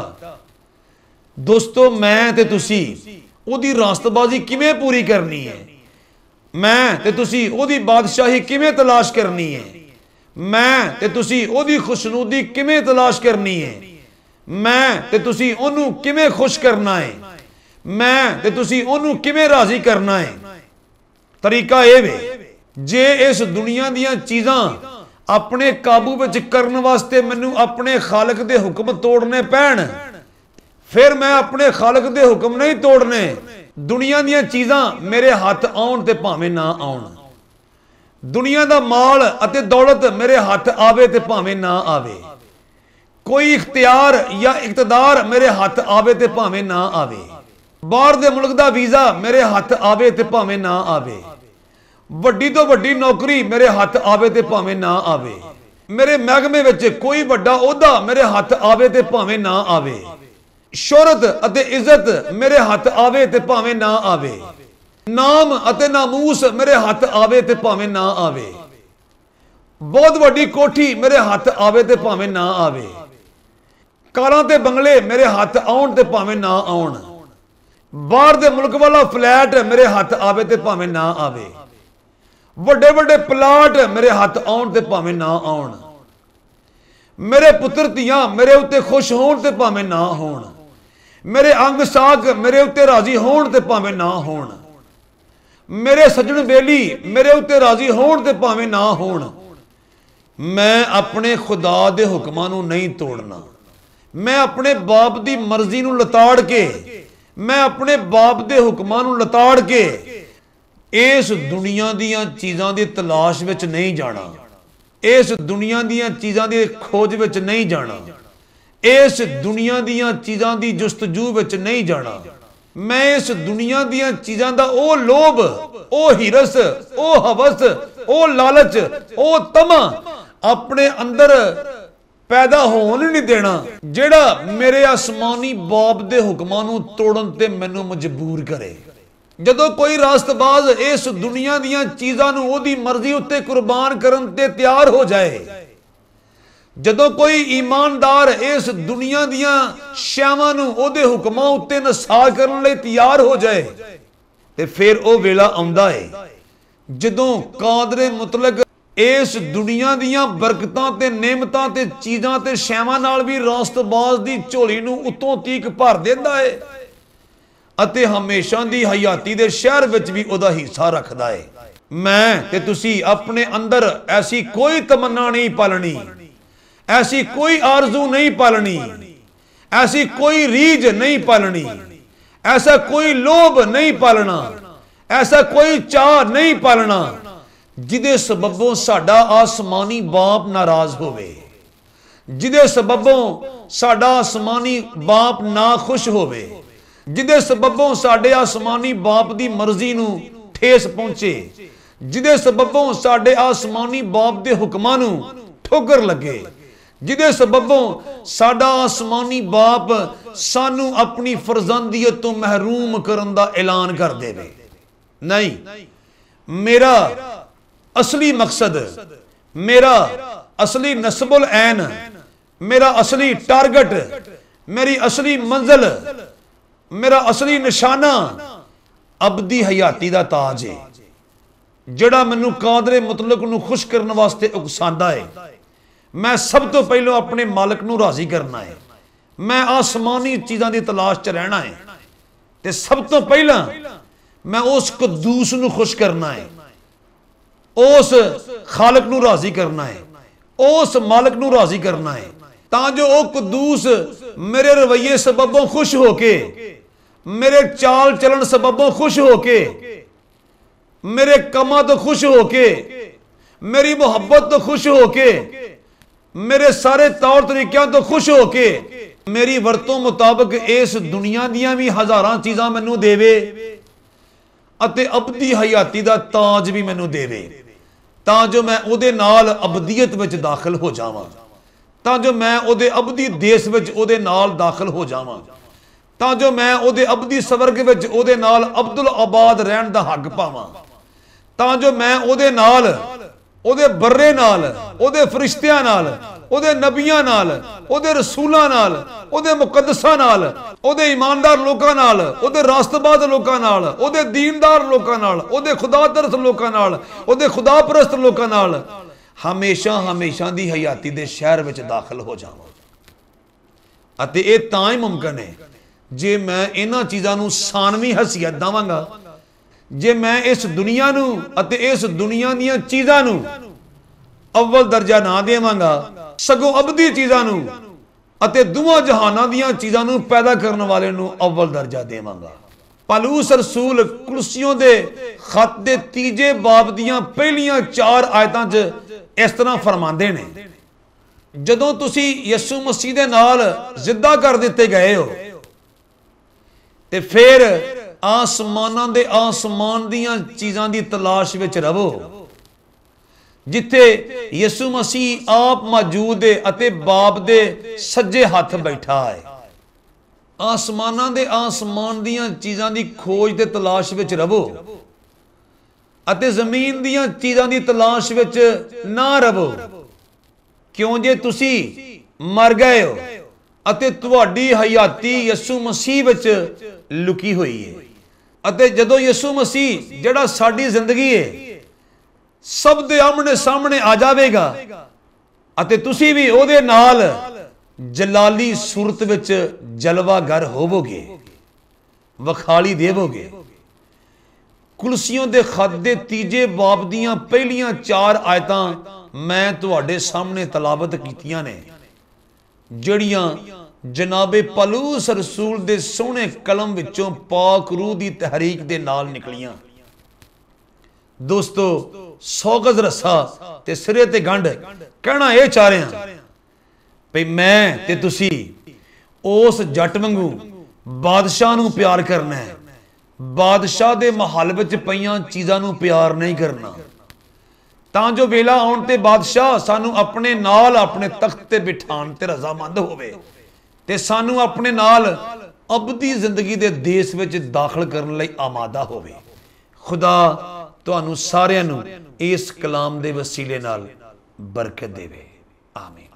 ਦੋਸਤੋ, ਮੈਂ ਤੇ ਤੁਸੀਂ ਉਹਦੀ ਰਾਸਤਬਾਜ਼ੀ ਕਿਵੇਂ ਪੂਰੀ ਕਰਨੀ ਹੈ? ਮੈਂ ਤੇ ਤੁਸੀਂ ਉਹਦੀ ਬਾਦਸ਼ਾਹੀ ਕਿਵੇਂ ਤਲਾਸ਼ ਕਰਨੀ ਹੈ? ਮੈਂ ਤੇ ਤੁਸੀਂ ਉਹਦੀ ਖੁਸ਼ਨੂਦੀ ਕਿਵੇਂ ਤਲਾਸ਼ ਕਰਨੀ ਹੈ? ਮੈਂ ਤੇ ਤੁਸੀਂ ਉਹਨੂੰ ਕਿਵੇਂ ਖੁਸ਼ ਕਰਨਾ ਹੈ? ਮੈਂ ਤੇ ਤੁਸੀਂ ਉਹਨੂੰ ਕਿਵੇਂ ਰਾਜ਼ੀ ਕਰਨਾ ਹੈ? ਤਰੀਕਾ ਇਹ ਵੇ, ਜੇ ਇਸ ਦੁਨੀਆ ਦੀਆਂ ਚੀਜ਼ਾਂ ਆਪਣੇ ਕਾਬੂ ਵਿੱਚ ਕਰਨ ਵਾਸਤੇ ਮੈਨੂੰ ਆਪਣੇ ਖਾਲਕ ਦੇ ਹੁਕਮ ਤੋੜਨੇ ਪੈਣ, ਫਿਰ ਮੈਂ ਆਪਣੇ ਖਾਲਕ ਦੇ ਹੁਕਮ ਨਹੀਂ ਤੋੜਨੇ। ਦੁਨੀਆ ਦੀਆਂ ਚੀਜ਼ਾਂ ਮੇਰੇ ਹੱਥ ਆਉਣ ਤੇ ਭਾਵੇਂ ਨਾ ਆਉਣ, ਦੁਨੀਆ ਦਾ ਮਾਲ ਅਤੇ ਦੌਲਤ ਮੇਰੇ ਹੱਥ ਆਵੇ ਤੇ ਭਾਵੇਂ ਨਾ ਆਵੇ, ਕੋਈ ਇਖਤਿਆਰ ਜਾਂ ਇਕਤਦਾਰ ਮੇਰੇ ਹੱਥ ਆਵੇ ਤੇ ਭਾਵੇਂ ਨਾ ਆਵੇ, ਬਾਹਰ ਦੇ ਮੁਲਕ ਦਾ ਵੀਜ਼ਾ ਮੇਰੇ ਹੱਥ ਆਵੇ ਤੇ ਭਾਵੇਂ ਨਾ ਆਵੇ, ਵੱਡੀ ਤੋਂ ਵੱਡੀ ਨੌਕਰੀ ਮੇਰੇ ਹੱਥ ਆਵੇ ਤੇ ਭਾਵੇਂ ਨਾ ਆਵੇ, ਮੇਰੇ ਮਹਿਕਮੇ ਵਿੱਚ ਕੋਈ ਵੱਡਾ ਅਹੁਦਾ ਮੇਰੇ ਹੱਥ ਆਵੇ ਤੇ ਭਾਵੇਂ ਨਾ ਆਵੇ, ਸ਼ੋਹਰਤ ਅਤੇ ਇੱਜ਼ਤ ਮੇਰੇ ਹੱਥ ਆਵੇ ਤੇ ਭਾਵੇਂ ਨਾ ਆਵੇ, ਨਾਮ ਅਤੇ ਨਾਮੂਸ ਮੇਰੇ ਹੱਥ ਆਵੇ ਤੇ ਭਾਵੇਂ ਨਾ ਆਵੇ, बहुत वड्डी कोठी मेरे हाथ आवे ते भावें ना आवे, कारां ते बंगले मेरे हाथ आउण ते भावें ना आउण, बाहर दे मुल्क वाला फ्लैट मेरे हाथ आवे ते भावें ना आवे, वड्डे वड्डे प्लाट मेरे हाथ आउण ते भावें ना आउण, मेरे पुत्र धीआं मेरे उत्ते खुश होण ते भावें ना होण, मेरे अंग साक मेरे उत्ते राजी होण ते भावें ना होण, मेरे सज्जण बेली मेरे उत्ते राजी होण ते भावें ना होण, मैं अपने खुदा दे हुक्मां नूं नहीं तोड़ना। मैं अपने बाप दी मर्जी नूं लताड़ के, मैं अपने बाप दे हुक्मां नूं लताड़ के इस दुनिया दीयां चीज़ां दी तलाश विच नहीं जाना, इस दुनिया दीयां चीज़ां दी खोज विच नहीं जाना, इस दुनिया दीयां चीज़ां दी जुस्तजू विच नहीं जाना। मैं इस दुनिया दीयां चीज़ां दा ओ लोभ, ओ हिरस, ओ हवस, ओ लालच, ओ तमा अपने अंदर पैदा होण नहीं देना जेड़ा मेरे आसमानी बाप दे हुक्मां नूं तोड़न ते मैनू मजबूर करे। जदों कोई रास्तबाज इस दुनिया दीयां चीज़ां नूं ओदी मर्जी उत्ते कुर्बान करन ते तैयार हो जाए, जदों कोई ईमानदार इस दुनिया दीयां शैवां नूं ओदे हुक्मां उत्ते नसार करन लई तैयार हो जाए, ते फिर ओ वेला आउंदा है जदों कादरे मुतलक इस दुनिया दीयां बरकतां ते नेमतां ते चीज़ां ते शैवां नाल भी रास्तबाज दी झोली नूं उत्तों तीक भर दिंदा है अते हमेशा दी हयाती दे शहर विच भी ओदा हिस्सा रखदा है। मैं ते तुसी अपने अंदर ऐसी कोई तमन्ना नहीं पालनी, ऐसी कोई आरजू नहीं पालनी, ऐसी कोई रीझ नहीं पालनी, ऐसा कोई लोभ नहीं पालना, ऐसा कोई चाह नहीं पालना जिदे सबबों साडा आसमानी बाप नाराज होवे, जिदे सबबों साडा आसमानी बाप ना खुश होवे, जिदे सबबों साडे आसमानी बाप दी मर्जी नूं ठेस पहुंचे, जिदे सबबों साडे आसमानी बाप दे हुक्मां नूं ठोकर लगे, जिदे सबबों साडा आसमानी बाप सानू अपनी फरजंदियत तो महरूम करन दा ऐलान कर देवे। नहीं, मेरा असली मकसद, मेरा असली नस्बुल ऐन, मेरा असली टारगेट, मेरी असली मंजिल, मेरा असली निशाना अबदी हयाती दा ताज है जिहड़ा मैनू कादरे मुतलक नूं खुश करने वास्ते उकसांदा है। मैं सब तो पहलों अपने मालिक नूं राजी करना है, मैं आसमानी चीज़ां दी तलाश च रहना है, ते सब तो पहला मैं उस कदूस नूं खुश करना है, उस खालक नूं राजी करना है, उस मालिक नूं राजी करना है, तां जो ओ कदूस मेरे रवैये सबबों खुश होके, मेरे चाल चलन सबबों खुश होके, मेरे कमां तो खुश होके, मेरी मोहब्बत तो खुश होके, मेरे सारे तौर तरीकों तो खुश होके मेरी वरतों मुताबिक इस दुनिया दियां भी हजारां चीज़ां मैनू देवे अते अबदी हयाती दा ताज भी मैनू देवे, तां जो मैं उहदे नाल अबदीयत विच दाखिल हो जावां, तां जो मैं उहदे अबदी देश विच उहदे नाल दाखिल हो जावां, तां जो मैं उहदे अबदी स्वर्ग विच उहदे नाल अब्दुल आबाद रहन दा हक पावां, तां जो मैं उहदे नाल उहदे बर्रे नाल, उहदे फरिश्तियां नाल, उहदे नबियां नाल, उहदे रसूलां नाल, उहदे मुकद्दसां नाल, उहदे ईमानदार लोकां नाल, उहदे रास्तबाज लोकां नाल, उहदे दीनदार लोकां नाल, उहदे खुदा तरस लोकां नाल, उहदे खुदा परस्त लोकां नाल हमेशा हमेशा दी हयाती दे शहर विच दाखिल हो जावां। अते इह तां ही मुमकिन है जे मैं इन्हां चीज़ां नूं सानवी हैसियत देवांगा, जे मैं इस दुनिया नूं अते इस दुनिया दीयां चीज़ां नूं अव्वल दर्जा ना देवांगा, सगों अबदी चीज़ां नूं अते दुआं जहानां दीयां चीज़ां नूं पैदा करने वाले नूं अव्वल दर्जा देवांगा। पालूस रसूल कुलसियों दे खत दे तीजे बाब दीयां पहलियां चार आयतां च इस तरह फरमांदे ने, जदों तुसी यसू मसीह दे नाल जिद्दा कर दिते गए हो ते फिर आसमानां दे आसमान दीयां चीज़ां दी तलाश विच रवो जिथे यसू मसीह आप मौजूद है अते बाप दे सज्जे हाथ बैठा है। आसमानां दे आसमान दीयां चीज़ां दी खोज ते तलाश विच रवो ਅਤੇ ਜ਼ਮੀਨ ਦੀਆਂ ਚੀਜ਼ਾਂ ਦੀ ਤਲਾਸ਼ ਵਿੱਚ ਨਾ ਰਹੋ, ਕਿਉਂ ਜੇ ਤੁਸੀਂ ਮਰ ਗਏ ਹੋ ਅਤੇ ਤੁਹਾਡੀ ਹਯਾਤੀ ਯਿਸੂ ਮਸੀਹ ਵਿੱਚ ਲੁਕੀ ਹੋਈ ਹੈ। ਅਤੇ ਜਦੋਂ ਯਿਸੂ ਮਸੀਹ ਜਿਹੜਾ ਸਾਡੀ ਜ਼ਿੰਦਗੀ ਹੈ ਸਭ ਦੇ ਆਮਣੇ ਸਾਹਮਣੇ ਆ ਜਾਵੇਗਾ ਅਤੇ ਤੁਸੀਂ ਵੀ ਉਹਦੇ ਨਾਲ ਜਲਾਲੀ ਸੂਰਤ ਵਿੱਚ ਜਲਵਾਗਰ ਹੋਵੋਗੇ, ਵਖਾਲੀ ਦੇਵੋਗੇ। ਕੁਲਸੀਓਂ ਦੇ ਖਤ ਦੇ ਤੀਜੇ ਬਾਬ ਦੀਆਂ ਪਹਿਲੀਆਂ ਚਾਰ ਆਇਤਾਂ ਮੈਂ ਤੁਹਾਡੇ ਸਾਹਮਣੇ ਤਲਾਵਤ ਕੀਤੀਆਂ ਨੇ, ਜਿਹੜੀਆਂ ਜਨਾਬੇ ਪਲੂਸ ਰਸੂਲ ਦੇ ਸੋਹਣੇ ਕਲਮ ਵਿੱਚੋਂ ਪਾਕ ਰੂਹ ਦੀ ਤਹਿਰੀਕ ਦੇ ਨਾਲ ਨਿਕਲੀਆਂ। ਦੋਸਤੋ, ਸੌ ਗਜ਼ ਰੱਸਾ ਤੇ ਸਿਰੇ ਤੇ ਗੰਢ ਕਹਿਣਾ ਇਹ ਚਾਹ ਰਹੇ ਹਾਂ ਭਈ ਮੈਂ ਤੇ ਤੁਸੀਂ ਉਸ ਜੱਟ ਵਾਂਗੂ ਬਾਦਸ਼ਾਹ ਨੂੰ ਪਿਆਰ ਕਰਨਾ ਹੈ, ਬਾਦਸ਼ਾਹ ਦੇ ਮਹੱਲ ਵਿੱਚ ਪਈਆਂ ਚੀਜ਼ਾਂ ਨੂੰ ਪਿਆਰ ਨਹੀਂ ਕਰਨਾ, ਤਾਂ ਜੋ ਵੇਲਾ ਆਉਣ ਤੇ ਬਾਦਸ਼ਾਹ ਸਾਨੂੰ ਆਪਣੇ ਨਾਲ ਆਪਣੇ ਤਖਤ ਤੇ ਬਿਠਾਉਣ ਤੇ ਰਜ਼ਾਮੰਦ ਹੋਵੇ ਤੇ ਸਾਨੂੰ ਆਪਣੇ ਨਾਲ ਅਬਦੀ ਜ਼ਿੰਦਗੀ ਦੇ ਦੇਸ਼ ਵਿੱਚ ਦਾਖਲ ਕਰਨ ਲਈ ਆਮਾਦਾ ਹੋਵੇ। ਖੁਦਾ ਤੁਹਾਨੂੰ ਸਾਰਿਆਂ ਨੂੰ ਇਸ ਕਲਾਮ ਦੇ ਵਸੀਲੇ ਨਾਲ ਬਰਕਤ ਦੇਵੇ। ਆਮੀਨ।